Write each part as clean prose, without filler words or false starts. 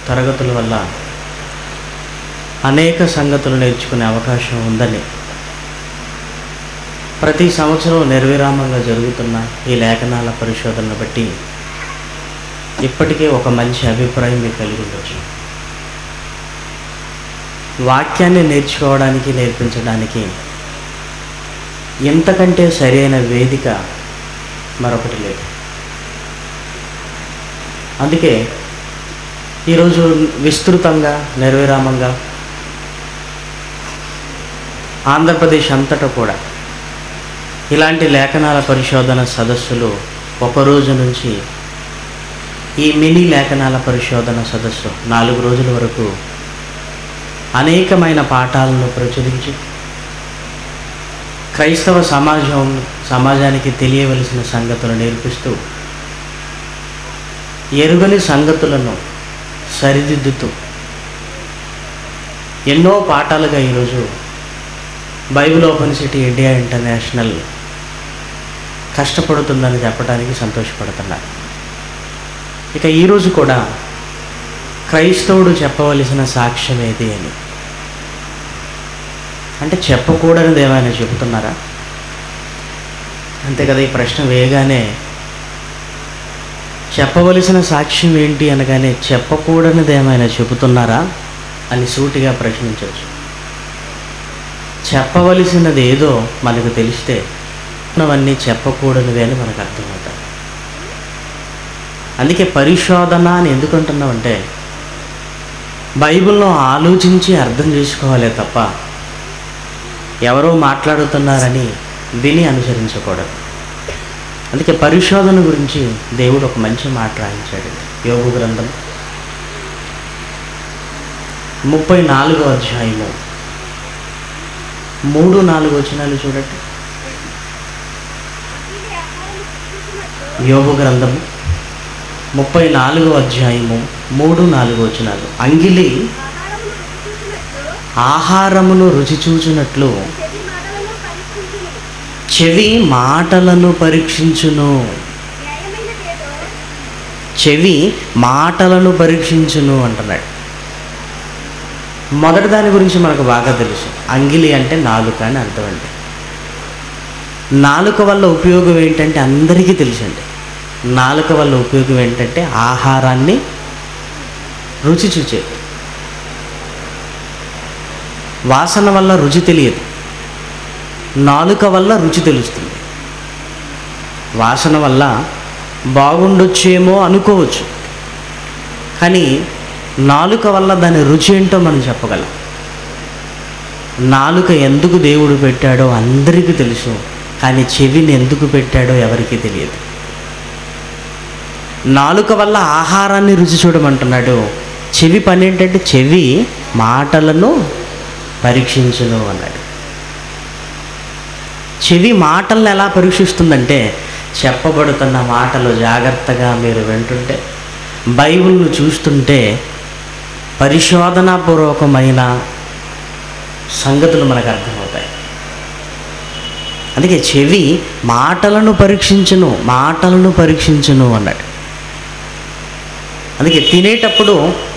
తరగతుల వల్ల అనేక సంగతులు నేర్చుకునే అవకాశం ఉందని ప్రతి సంవత్సరం నిర్విరామంగా జరుగుతున్న ఈ లేఖనాల పరిశోధనను బట్టి ఇప్పటికే ఒక మంచి అభిప్రాయం మీకు కలిగి ఉండొచ్చు. వాక్యాన్ని నేర్చుకోవడానికి, నేర్పించడానికి ఇంతకంటే సరైన వేదిక మరొకటి లేదు. అందుకే ఈరోజు విస్తృతంగా, నిర్విరామంగా ఆంధ్రప్రదేశ్ అంతటా కూడా ఇలాంటి లేఖనాల పరిశోధన సదస్సులు ఒకరోజు నుంచి ఈ మినీ లేఖనాల పరిశోధన సదస్సు 4 రోజుల వరకు అనేకమైన పాఠాలను ప్రచురించి క్రైస్తవ సమాజానికి తెలియవలసిన సంగతులు నేర్పిస్తూ ఎరుగని సంగతులను సరిదిద్దుతూ ఎన్నో పాఠాలుగా ఈరోజు Bible Open City India International కష్టపడుతుందని చెప్పడానికి సంతోషపడుతున్నారు. ఇక ఈరోజు కూడా క్రైస్తవుడు చెప్పవలసిన సాక్ష్యం ఏది అని అంటే చెప్పకూడనిది ఏమైనా చెబుతున్నారా? అంతే కదా. ఈ ప్రశ్న వేయగానే చెప్పవలసిన సాక్ష్యం ఏంటి అనగానే చెప్పకూడనిది ఏమైనా చెబుతున్నారా అని సూటిగా ప్రశ్నించవచ్చు. చెప్పవలసినది ఏదో మనకు తెలిస్తే అవన్నీ చెప్పకూడనివి అని మనకు అర్థమవుతాయి. అందుకే పరిశోధన అని ఎందుకంటున్నామంటే బైబిల్ను ఆలోచించి అర్థం చేసుకోవాలే తప్ప ఎవరో మాట్లాడుతున్నారని విని అనుసరించకూడదు. అందుకే పరిశోధన గురించి దేవుడు ఒక మంచి మాట రాయించాడు. యోబు గ్రంథం 34వ అధ్యాయము 3-4 వచనాలు చూడండి. యోబు గ్రంథము 34వ అధ్యాయము 3-4 వచనాలు. అంగిలి ఆహారమును రుచి చూచునట్లు చెవి మాటలను పరీక్షించును. చెవి మాటలను పరీక్షించును అంటున్నాడు. మొదటి దాని గురించి మనకు బాగా తెలుసు. అంగిలి అంటే నాలుక అని అర్థం అండి. నాలుక వల్ల ఉపయోగం ఏంటంటే అందరికీ తెలుసండి. నాలుక వల్ల ఉపయోగం ఏంటంటే ఆహారాన్ని రుచి చూచేది. వాసన వల్ల రుచి తెలియదు, నాలుక వల్ల రుచి తెలుస్తుంది. వాసన వల్ల బాగుండొచ్చేమో అనుకోవచ్చు, కానీ నాలుక వల్ల దాని రుచి ఏంటో మనం చెప్పగలం. నాలుక ఎందుకు దేవుడు పెట్టాడో అందరికీ తెలుసు, కానీ చెవిని ఎందుకు పెట్టాడో ఎవరికీ తెలియదు. నాలుక వల్ల ఆహారాన్ని రుచి చూడమంటున్నాడు. చెవి పని ఏంటంటే చెవి మాటలను పరీక్షించును అన్నాడు. చెవి మాటలను ఎలా పరీక్షిస్తుందంటే చెప్పబడుతున్న మాటలు జాగ్రత్తగా మీరు వింటుంటే, బైబిల్ను చూస్తుంటే పరిశోధనాపూర్వకమైన సంగతులు మనకు అర్థమవుతాయి. అందుకే చెవి మాటలను పరీక్షించును అన్నాడు. అందుకే తినేటప్పుడు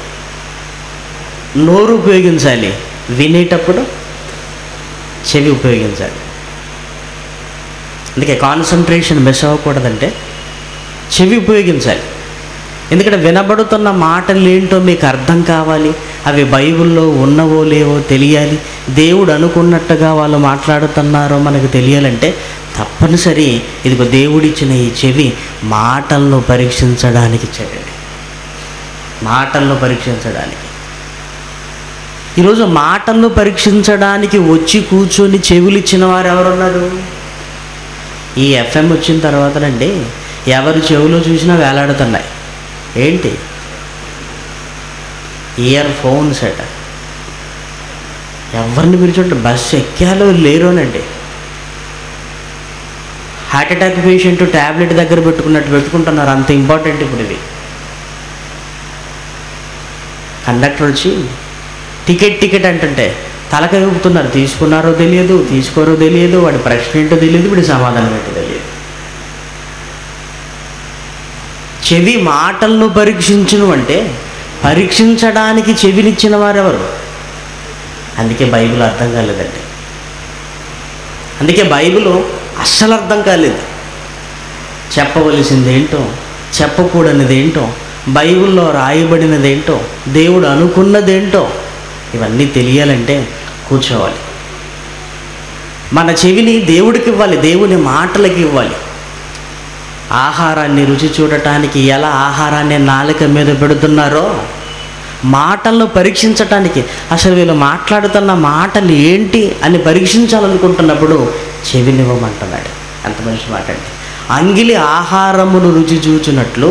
నోరు ఉపయోగించాలి, వినేటప్పుడు చెవి ఉపయోగించాలి. అందుకే కాన్సన్ట్రేషన్ మిస్ అవ్వకూడదంటే చెవి ఉపయోగించాలి. ఎందుకంటే వినబడుతున్న మాటలు ఏంటో మీకు అర్థం కావాలి, అవి బైబిల్లో ఉన్నవో లేవో తెలియాలి, దేవుడు అనుకున్నట్టుగా వాళ్ళు మాట్లాడుతున్నారో మనకు తెలియాలంటే తప్పనిసరి ఇదిగో దేవుడిచ్చిన ఈ చెవి మాటలను పరీక్షించడానికి చేయండి. మాటలను పరీక్షించడానికి. ఈరోజు మాటలను పరీక్షించడానికి వచ్చి కూర్చొని చెవులు ఇచ్చిన వారు ఎవరున్నారు? ఈ ఎఫ్ఎం వచ్చిన తర్వాతనండి ఎవరి చెవులో చూసినా వేలాడుతున్నాయి. ఏంటి? ఇయర్ ఫోన్స్ అట. ఎవరిని మీరు చూడండి, బస్సు ఎక్కాలో లేరోనండి. హార్ట్ అటాక్ పేషెంట్ ట్యాబ్లెట్ దగ్గర పెట్టుకున్నట్టు పెట్టుకుంటున్నారు, అంత ఇంపార్టెంట్ ఇప్పుడు ఇవి. కండక్టర్ వచ్చి టికెట్ అంటుంటే తలకాయ ఊపుతున్నారు. తీసుకున్నారో తెలియదు, తీసుకోరో తెలియదు, వాడి ప్రశ్న ఏంటో తెలియదు, వీడి సమాధానం ఏంటో తెలియదు. చెవి మాటలను పరీక్షించును అంటే పరీక్షించడానికి చెవినిచ్చిన వారెవరు? అందుకే బైబిల్ అర్థం కాలేదండి. అందుకే బైబిల్ అస్సలు అర్థం కాలేదు. చెప్పవలసిందేంటో, చెప్పకూడనిదేంటో, బైబిల్లో రాయబడినదేంటో, దేవుడు అనుకున్నదేంటో ఇవన్నీ తెలియాలంటే కూర్చోవాలి. మన చెవిని దేవుడికి ఇవ్వాలి, దేవుని మాటలకి ఇవ్వాలి. ఆహారాన్ని రుచి చూడటానికి ఎలా ఆహారాన్ని నాలుక మీద పెడుతున్నారో, మాటలను పరీక్షించటానికి అసలు వీళ్ళు మాట్లాడుతున్న మాటలు ఏంటి అని పరీక్షించాలనుకుంటున్నప్పుడు చెవినివ్వమంటున్నాడు. ఎంత మంచి మాట అండి. అంగిలి ఆహారమును రుచి చూచినట్లు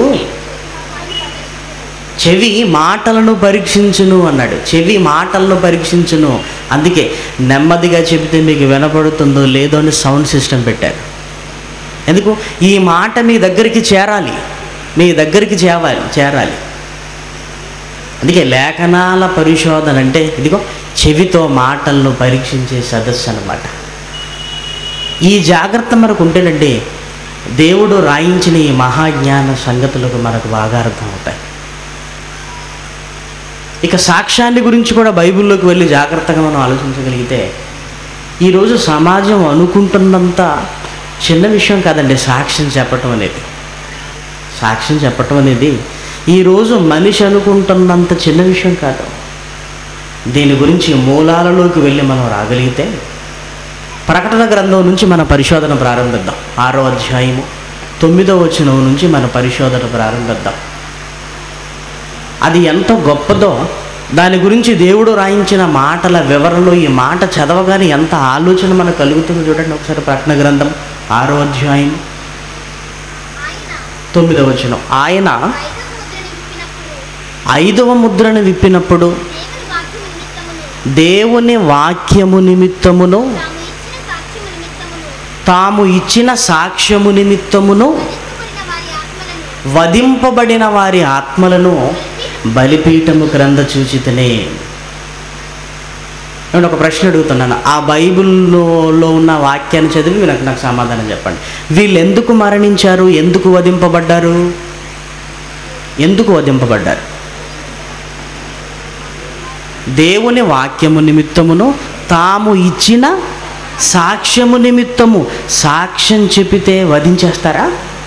చెవి మాటలను పరీక్షించును అన్నాడు. చెవి మాటలను పరీక్షించును. అందుకే నెమ్మదిగా చెబితే మీకు వినపడుతుందో లేదో అని సౌండ్ సిస్టమ్ పెట్టారు. ఎందుకు? ఈ మాట మీ దగ్గరికి చేరాలి, మీ దగ్గరికి చేరాలి. అందుకే లేఖనాల పరిశోధన అంటే ఇదిగో చెవితో మాటలను పరీక్షించే సదస్సు అన్నమాట. ఈ జాగ్రత్త మనకు ఉంటేనండి దేవుడు రాయించిన ఈ మహాజ్ఞాన సంగతులకు మనకు బాగా అర్థం అవుతాయి. ఇక సాక్ష్యాన్ని గురించి కూడా బైబిల్లోకి వెళ్ళి జాగ్రత్తగా మనం ఆలోచించగలిగితే ఈరోజు సమాజం అనుకుంటున్నంత చిన్న విషయం కాదండి సాక్ష్యం చెప్పటం అనేది. సాక్ష్యం చెప్పటం అనేది ఈరోజు మనిషి అనుకుంటున్నంత చిన్న విషయం కాదు. దీని గురించి మూలాలలోకి వెళ్ళి మనం రాగలిగితే ప్రకటన గ్రంథం నుంచి మన పరిశోధన ప్రారంభిద్దాం. 6వ అధ్యాయము 9వ వచనం నుంచి మన పరిశోధన ప్రారంభిద్దాం. అది ఎంత గొప్పదో దాని గురించి దేవుడు రాయించిన మాటల వివరణలో ఈ మాట చదవగానే ఎంత ఆలోచన మనకు కలుగుతుందో చూడండి ఒకసారి. ప్రకటన గ్రంథం 6వ అధ్యాయం 9వ వచనం. ఆయన 5వ ముద్రను విప్పినప్పుడు దేవుని వాక్యము నిమిత్తమును తాము ఇచ్చిన సాక్ష్యము నిమిత్తమును వధింపబడిన వారి ఆత్మలను బలిపీఠము క్రింద చూచితనే. నేను ఒక ప్రశ్న అడుగుతున్నాను. ఆ బైబిల్లో ఉన్న వాక్యాన్ని చదివి నాకు సమాధానం చెప్పండి. వీళ్ళు ఎందుకు మరణించారు? ఎందుకు వధింపబడ్డారు? ఎందుకు వధింపబడ్డారు? దేవుని వాక్యము నిమిత్తమును తాము ఇచ్చిన సాక్ష్యము నిమిత్తము. సాక్ష్యం చెప్పితే వధించేస్తారా?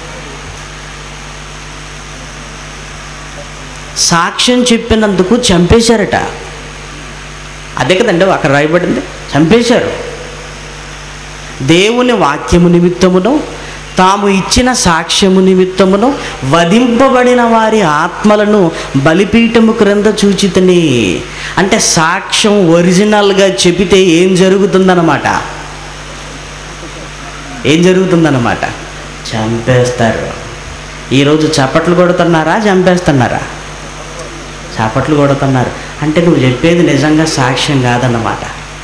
సాక్ష్యం చెప్పినందుకు చంపేశారట. అదే కదండి అక్కడ రాయబడింది, చంపేశారు. దేవుని వాక్యము నిమిత్తమును తాము ఇచ్చిన సాక్ష్యము నిమిత్తమును వధింపబడిన వారి ఆత్మలను బలిపీఠము క్రింద చూచితని. అంటే సాక్ష్యం ఒరిజినల్గా చెబితే ఏం జరుగుతుందన్నమాట? ఏం జరుగుతుందన్నమాట? చంపేస్తారు. ఈరోజు చప్పట్లు కొడుతున్నారా? చంపేస్తున్నారా? చప్పట్లు కొడుతున్నారు. అంటే నువ్వు చెప్పేది నిజంగా సాక్ష్యం కాదన్నమాట.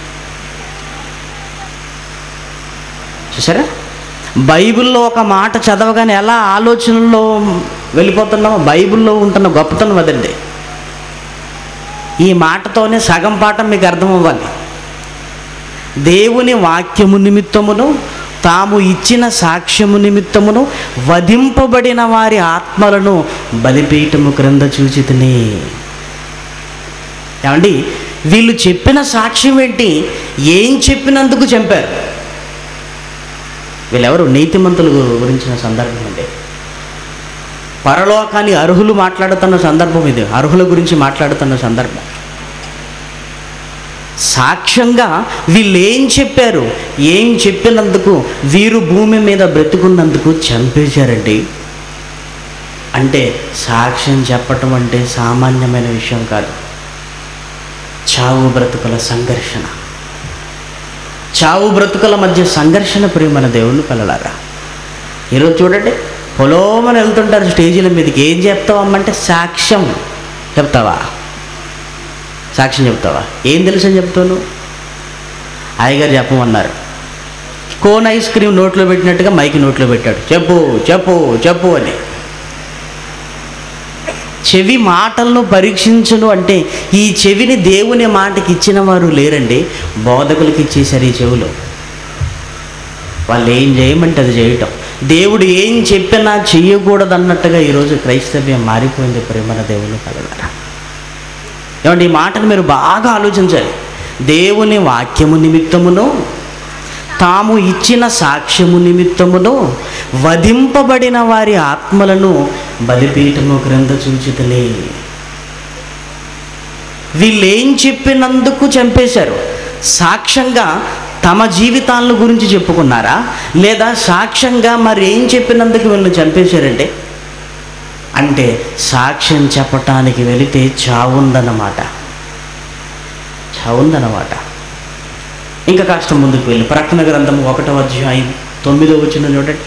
చూసారా? బైబిల్లో ఒక మాట చదవగానే ఎలా ఆలోచనలో వెళ్ళిపోతున్నామో బైబిల్లో ఉంటున్న గొప్పతనం అదండి. ఈ మాటతోనే సగం పాఠం మీకు అర్థం అవ్వాలి. దేవుని వాక్యము నిమిత్తమును తాము ఇచ్చిన సాక్ష్యము నిమిత్తమును వధింపబడిన వారి ఆత్మలను బలిపీఠము క్రింద చూచితిని. ఏమండి వీళ్ళు చెప్పిన సాక్ష్యం ఏంటి? ఏం చెప్పినందుకు చంపారు? వీళ్ళెవరు? నీతిమంతుల గురించిన సందర్భం అండి. పరలోకాన్ని అర్హులు మాట్లాడుతున్న సందర్భం ఇది. అర్హుల గురించి మాట్లాడుతున్న సందర్భం. సాక్ష్యంగా వీళ్ళు ఏం చెప్పారు? ఏం చెప్పినందుకు వీరు భూమి మీద బ్రతుకున్నందుకు చంపేశారండి. అంటే సాక్ష్యం చెప్పటం అంటే సామాన్యమైన విషయం కాదు. చావు బ్రతుకుల సంఘర్షణ, చావు బ్రతుకుల మధ్య సంఘర్షణ ప్రియమైన దేవుని పిల్లలారా. ఈరోజు చూడండి, పొలోమని వెళ్తుంటారు స్టేజీల మీదకి. ఏం చెప్తావు అమ్మంటే సాక్ష్యం చెప్తావా? సాక్ష్యం చెప్తావా? ఏం తెలుసు అని చెప్తాను? అయ్యగారు చెప్పమన్నారు. కోన్ ఐస్ క్రీమ్ నోట్లో పెట్టినట్టుగా మైకి నోట్లో పెట్టాడు, చెప్పు చెప్పు చెప్పు అని. చెవి మాటలను పరీక్షించను అంటే ఈ చెవిని దేవుని మాటకి ఇచ్చిన వారు లేరండి, బోధకులకి ఇచ్చేసారు ఈ చెవులు. వాళ్ళు ఏం చేయమంటే అది చేయటం. దేవుడు ఏం చెప్పినా చెయ్యకూడదన్నట్టుగా ఈరోజు క్రైస్తవ్యం మారిపోయింది ప్రేమన దేవుని కలగారా. ఏమంటే ఈ మాటను మీరు బాగా ఆలోచించాలి. దేవుని వాక్యము నిమిత్తమును తాము ఇచ్చిన సాక్ష్యము నిమిత్తమును వధింపబడిన వారి ఆత్మలను బలిపీఠము క్రింద చూచితలే. వీళ్ళేం చెప్పినందుకు చంపేశారు? సాక్ష్యంగా తమ జీవితాల గురించి చెప్పుకున్నారా, లేదా సాక్ష్యంగా మరి ఏం చెప్పినందుకు వీళ్ళని చంపేశారంటే? అంటే సాక్ష్యం చెప్పటానికి వెళితే చావుందన్నమాట. ఇంకా కాస్త ముందుకు వెళ్ళి ప్రకటన గ్రంథము 1వ అధ్యాయం 9వ వచనం చూడండి.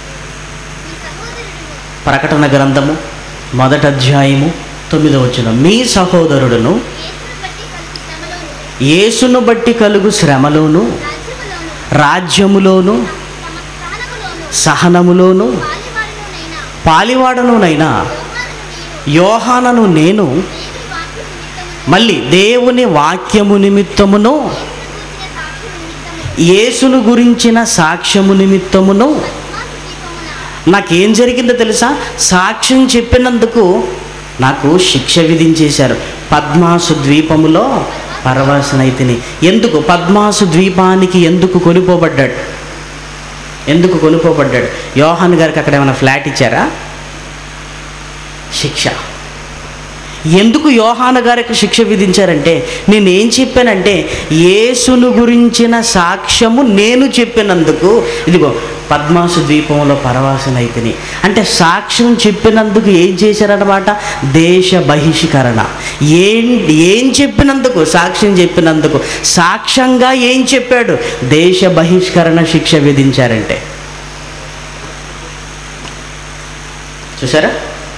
ప్రకటన గ్రంథము 1వ అధ్యాయము 9వ వచనం. మీ సహోదరుడును యేసును బట్టి కలుగు శ్రమలోను రాజ్యములోను సహనములోను పాలివాడనునైనా యోహానను నేను మళ్ళీ దేవుని వాక్యము నిమిత్తమును యేసును గురించిన సాక్ష్యము నిమిత్తమును. నాకేం జరిగిందో తెలుసా? సాక్ష్యం చెప్పినందుకు నాకు శిక్ష విధించేశారు. పద్మాసు ద్వీపములో పరవశనైతిని. ఎందుకు? పద్మాసు ద్వీపానికి ఎందుకు కొనిపోబడ్డాడు? యోహాను గారికి అక్కడ ఏమైనా ఫ్లాట్ ఇచ్చారా? శిక్ష. ఎందుకు యోహాను గారికి శిక్ష విధించారంటే, నేనేం చెప్పానంటే యేసును గురించిన సాక్ష్యము నేను చెప్పినందుకు. ఇదిగో పద్మాసు ద్వీపంలో పరవాసనైతిని అంటే సాక్ష్యం చెప్పినందుకు ఏం చేశారన్నమాట? దేశ బహిష్కరణ. ఏం చెప్పినందుకు? సాక్ష్యం చెప్పినందుకు. సాక్ష్యంగా ఏం చెప్పాడు? దేశ బహిష్కరణ శిక్ష విధించారంటే చూసారా?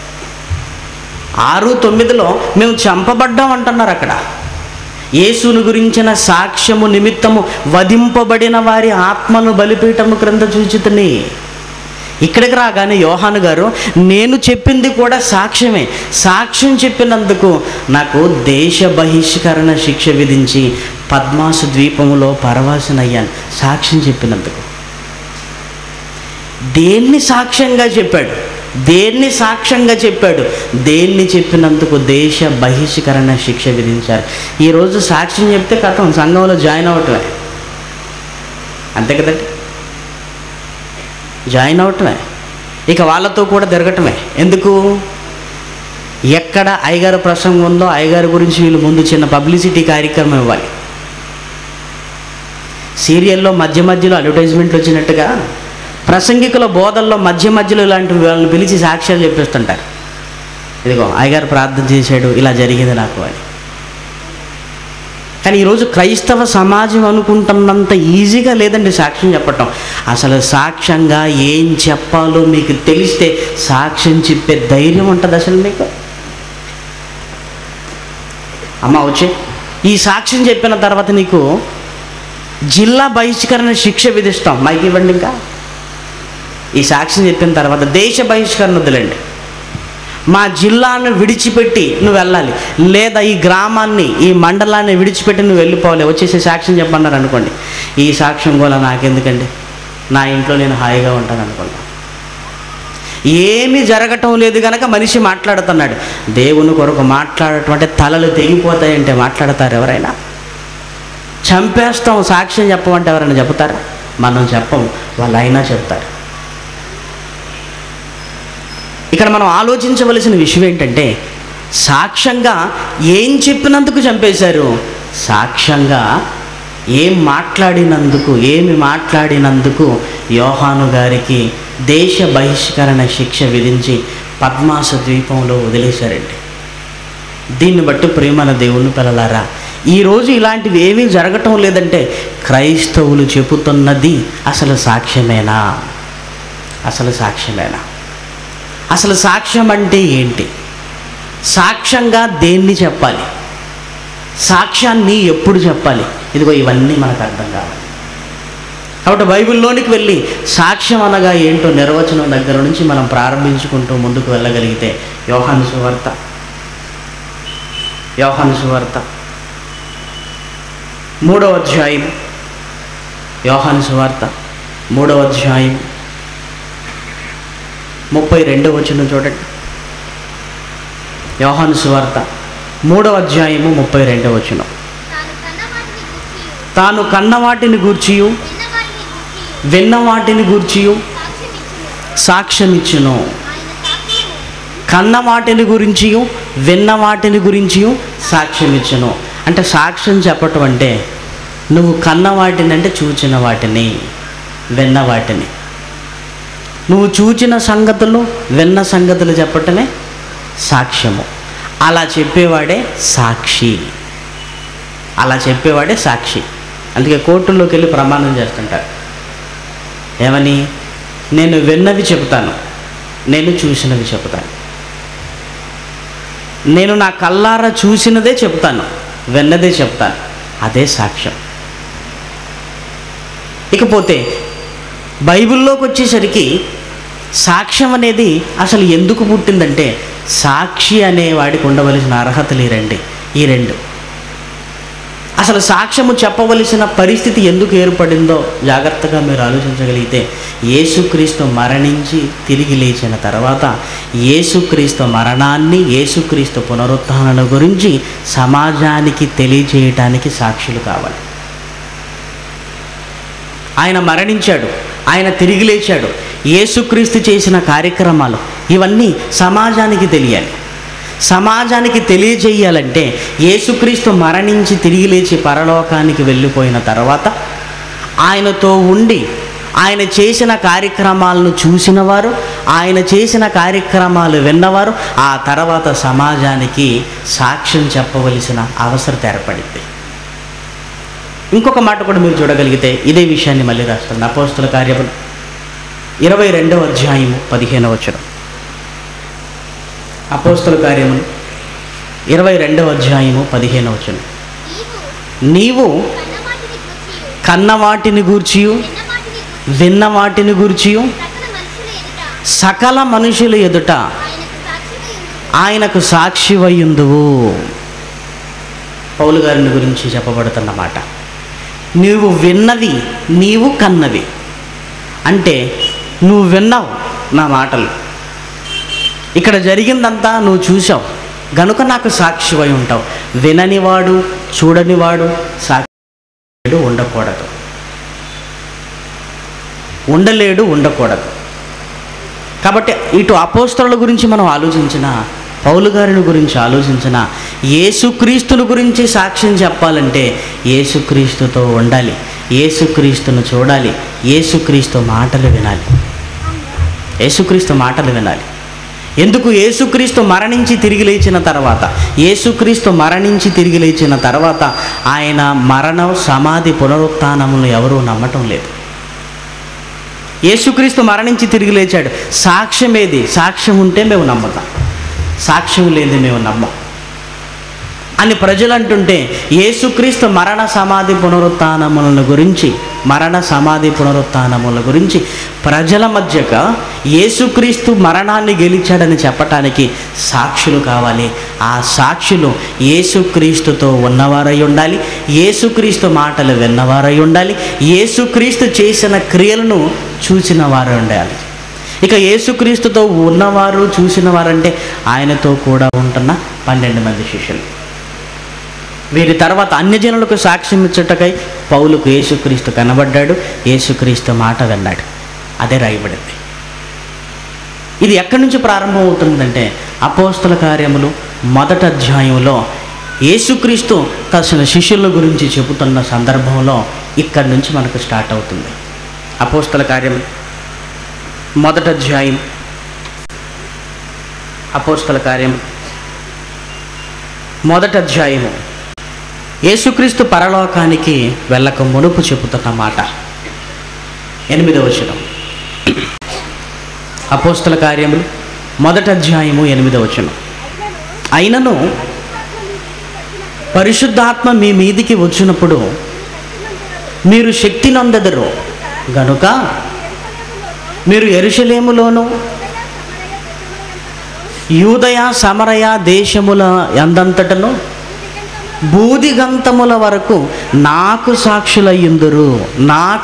6:9 మేము చంపబడ్డాం అంటున్నారు అక్కడ. యేసును గురించిన సాక్ష్యము నిమిత్తము వధింపబడిన వారి ఆత్మను బలిపీఠము క్రింద చూచితిని. ఇక్కడికి రాగానే యోహాను గారు నేను చెప్పింది కూడా సాక్ష్యమే. సాక్ష్యం చెప్పినందుకు నాకు దేశ బహిష్కరణ శిక్ష విధించి పద్మాసు ద్వీపములో పరవాసనయ్యాను. సాక్ష్యం చెప్పినందుకు. దేన్ని సాక్ష్యంగా చెప్పాడు? దేన్ని చెప్పినందుకు దేశ బహిష్కరణ శిక్ష విధించారు. ఈరోజు సాక్ష్యం చెప్తే కథం సంఘంలో జాయిన్ అవటమే, అంతే కదండి. జాయిన్ అవటమే, ఇక వాళ్ళతో కూడా తిరగటమే. ఎందుకు? ఎక్కడ అయ్యగారు ప్రసంగం ఉందో అయ్యగారి గురించి వీళ్ళు ముందు చిన్న పబ్లిసిటీ కార్యక్రమం ఇవ్వాలి. సీరియల్లో మధ్యలో అడ్వర్టైజ్మెంట్లు వచ్చినట్టుగా ప్రసంగికుల బోధల్లో మధ్యలో ఇలాంటి వాళ్ళని పిలిచి సాక్ష్యాలు చెప్పేస్తుంటారు. ఇదిగో అయ్యగారు ప్రార్థన చేశాడు, ఇలా జరిగింది నాకు అని. కానీ ఈరోజు క్రైస్తవ సమాజం అనుకుంటున్నంత ఈజీగా లేదండి సాక్ష్యం చెప్పటం. అసలు సాక్ష్యంగా ఏం చెప్పాలో మీకు తెలిస్తే సాక్ష్యం చెప్పే ధైర్యం ఉంటుంది అసలు మీకు? అమ్మ వచ్చే ఈ సాక్ష్యం చెప్పిన తర్వాత నీకు జిల్లా బహిష్కరణ శిక్ష విధిస్తాం. మైక్ ఇవ్వండి. ఇంకా ఈ సాక్ష్యం చెప్పిన తర్వాత దేశ బహిష్కరణ వదిలేండి, మా జిల్లాను విడిచిపెట్టి నువ్వు వెళ్ళాలి, లేదా ఈ గ్రామాన్ని ఈ మండలాన్ని విడిచిపెట్టి నువ్వు వెళ్ళిపోవాలి, వచ్చేసి సాక్ష్యం చెప్పన్నారు అనుకోండి. ఈ సాక్ష్యం కూడా నాకెందుకండి, నా ఇంట్లో నేను హాయిగా ఉంటాను అనుకుంటా. ఏమీ జరగటం లేదు కనుక మనిషి మాట్లాడుతున్నాడు. దేవుని కొరకు మాట్లాడటం అంటే తలలు తెగిపోతాయంటే మాట్లాడతారు ఎవరైనా? చంపేస్తాం సాక్ష్యం చెప్పమంటే ఎవరైనా చెప్తారా? మనం చెప్పం, వాళ్ళు అయినా చెప్తారు. ఇక్కడ మనం ఆలోచించవలసిన విషయం ఏంటంటే సాక్ష్యంగా ఏం చెప్పినందుకు చంపేశారు, సాక్ష్యంగా ఏమి మాట్లాడినందుకు యోహాను గారికి దేశ బహిష్కరణ శిక్ష విధించి పద్మాసు ద్వీపంలో వదిలేశారండి. దీన్ని బట్టి ప్రియమైన దేవుని పిల్లలారా, ఈరోజు ఇలాంటివి ఏమీ జరగటం లేదంటే క్రైస్తవులు చెబుతున్నది అసలు సాక్ష్యమేనా? అసలు సాక్ష్యం అంటే ఏంటి? సాక్ష్యంగా దేన్ని చెప్పాలి? సాక్ష్యాన్ని ఎప్పుడు చెప్పాలి? ఇదిగో ఇవన్నీ మనకు అర్థం కావాలి. కాబట్టి బైబిల్లోనికి వెళ్ళి సాక్ష్యం అనగా ఏంటో నిర్వచనం దగ్గర నుంచి మనం ప్రారంభించుకుంటూ ముందుకు వెళ్ళగలిగితే యోహాను సువార్త 3వ అధ్యాయం, యోహాను సువార్త 3వ అధ్యాయం 32వ వచనం చూడండి. యోహాను సువార్త 3వ అధ్యాయము 32వ వచనం. తాను కన్న వాటిని గూర్చియు విన్న వాటిని గూర్చియు సాక్ష్యమిచ్చును. కన్న వాటిని గురించియు విన్న వాటిని గురించియు సాక్ష్యమిచ్చును. అంటే సాక్ష్యం చెప్పటం అంటే నువ్వు కన్న వాటిని అంటే చూచిన వాటిని, విన్న వాటిని, నువ్వు చూచిన సంగతులు విన్న సంగతులు చెప్పటమే సాక్ష్యము. అలా చెప్పేవాడే సాక్షి. అలా చెప్పేవాడే సాక్షి. అందుకే కోర్టుల్లోకి వెళ్ళి ప్రమాణం చేస్తుంటారు. ఏమని? నేను విన్నవి చెబుతాను, నేను చూసినవి చెబుతాను, నేను నా కళ్ళారా చూసినదే చెప్తాను, విన్నదే చెప్తాను. అదే సాక్ష్యం. ఇకపోతే బైబిల్లోకి వచ్చేసరికి సాక్ష్యం అనేది అసలు ఎందుకు పుట్టిందంటే, సాక్షి అనేవాడికి ఉండవలసిన అర్హతలు ఈ రెండు. అసలు సాక్ష్యము చెప్పవలసిన పరిస్థితి ఎందుకు ఏర్పడిందో జాగ్రత్తగా మీరు ఆలోచించగలిగితే, యేసుక్రీస్తు మరణించి తిరిగి లేచిన తర్వాత యేసుక్రీస్తు మరణాన్ని, యేసుక్రీస్తు పునరుత్థానం గురించి సమాజానికి తెలియచేయటానికి సాక్షులు కావాలి. ఆయన మరణించాడు, ఆయన తిరిగి లేచాడు, యేసుక్రీస్తు చేసిన కార్యక్రమాలు ఇవన్నీ సమాజానికి తెలియాలి. సమాజానికి తెలియజేయాలంటే యేసుక్రీస్తు మరణించి తిరిగి లేచి పరలోకానికి వెళ్ళిపోయిన తర్వాత ఆయనతో ఉండి ఆయన చేసిన కార్యక్రమాలను చూసినవారు, ఆయన చేసిన కార్యక్రమాలు విన్నవారు ఆ తర్వాత సమాజానికి సాక్ష్యం చెప్పవలసిన అవసరం ఏర్పడింది. ఇంకొక మాట కూడా మీరు చూడగలిగితే ఇదే విషయాన్ని మళ్ళీ రాస్తుంది. అపోస్తల కార్యములు 22వ అధ్యాయము 15వ వచనం. అపోస్తల కార్యములు 22వ అధ్యాయము 15వ వచనం. నీవు కన్న వాటిని గూర్చియు విన్న వాటిని గూర్చియు సకల మనుషుల ఎదుట ఆయనకు సాక్షివయ్యుందువు. పౌలు గారిని గురించి చెప్పబడుతున్నమాట. నీవు విన్నవి, నీవు కన్నవి అంటే నువ్వు విన్నావు నా మాటలు, ఇక్కడ జరిగిందంతా నువ్వు చూసావు గనుక నాకు సాక్షివై ఉంటావు. విననివాడు చూడనివాడు సాక్షి ఉండకూడదు. కాబట్టి ఇటు అపోస్తలుల గురించి మనం ఆలోచించిన, పౌలు గారిని గురించి ఆలోచించిన, యేసుక్రీస్తుని గురించి సాక్ష్యం చెప్పాలంటే యేసుక్రీస్తుతో ఉండాలి, యేసుక్రీస్తును చూడాలి, యేసుక్రీస్తు మాటలు వినాలి. యేసుక్రీస్తు మాటలు వినాలి. ఎందుకు? యేసుక్రీస్తు మరణించి తిరిగి లేచిన తర్వాత, యేసుక్రీస్తు మరణించి తిరిగి లేచిన తర్వాత ఆయన మరణం, సమాధి, పునరుత్థానములను ఎవరూ నమ్మటం లేదు. యేసుక్రీస్తు మరణించి తిరిగి లేచాడు. సాక్ష్యం ఏది? సాక్ష్యం ఉంటే మేము నమ్ముతాం, సాక్ష్యం లేదు మేము నమ్మం అని ప్రజలు అంటుంటే, యేసుక్రీస్తు మరణ సమాధి పునరుత్థానముల గురించి ప్రజల మధ్యగా యేసుక్రీస్తు మరణాన్ని గెలిచాడని చెప్పటానికి సాక్షులు కావాలి. ఆ సాక్షులు యేసుక్రీస్తుతో ఉన్నవారై ఉండాలి, యేసుక్రీస్తు మాటలు విన్నవారై ఉండాలి, యేసుక్రీస్తు చేసిన క్రియలను చూసిన వారు ఉండాలి. ఇక యేసుక్రీస్తుతో ఉన్నవారు, చూసిన వారంటే ఆయనతో కూడా ఉంటున్న 12 మంది శిష్యులు. వీరి తర్వాత అన్యజనులకు సాక్ష్యం ఇచ్చుటకై పౌలుకు యేసుక్రీస్తు కనబడ్డాడు, యేసుక్రీస్తు మాట విన్నాడు. అదే రాయబడింది. ఇది ఎక్కడి నుంచి ప్రారంభం అవుతుందంటే అపోస్తల కార్యములు 1వ అధ్యాయంలో యేసుక్రీస్తు తన శిష్యుల గురించి చెబుతున్న సందర్భంలో ఇక్కడి నుంచి మనకు స్టార్ట్ అవుతుంది. అపోస్తల కార్యం 1వ అధ్యాయం, అపోస్తల కార్యం 1వ అధ్యాయము యేసుక్రీస్తు పరలోకానికి వెళ్ళక మునుపు చెబుతున్న మాట. 8వ వచనం. అపోస్తల కార్యములు 1వ అధ్యాయము 8వ వచనం. అయినను పరిశుద్ధాత్మ మీ మీదికి వచ్చినప్పుడు మీరు శక్తి నొందెదరు గనుక మీరు యెరూషలేములోను యూదయ సమరయ దేశముల యందంతటను భూదిగంతముల వరకు నాకు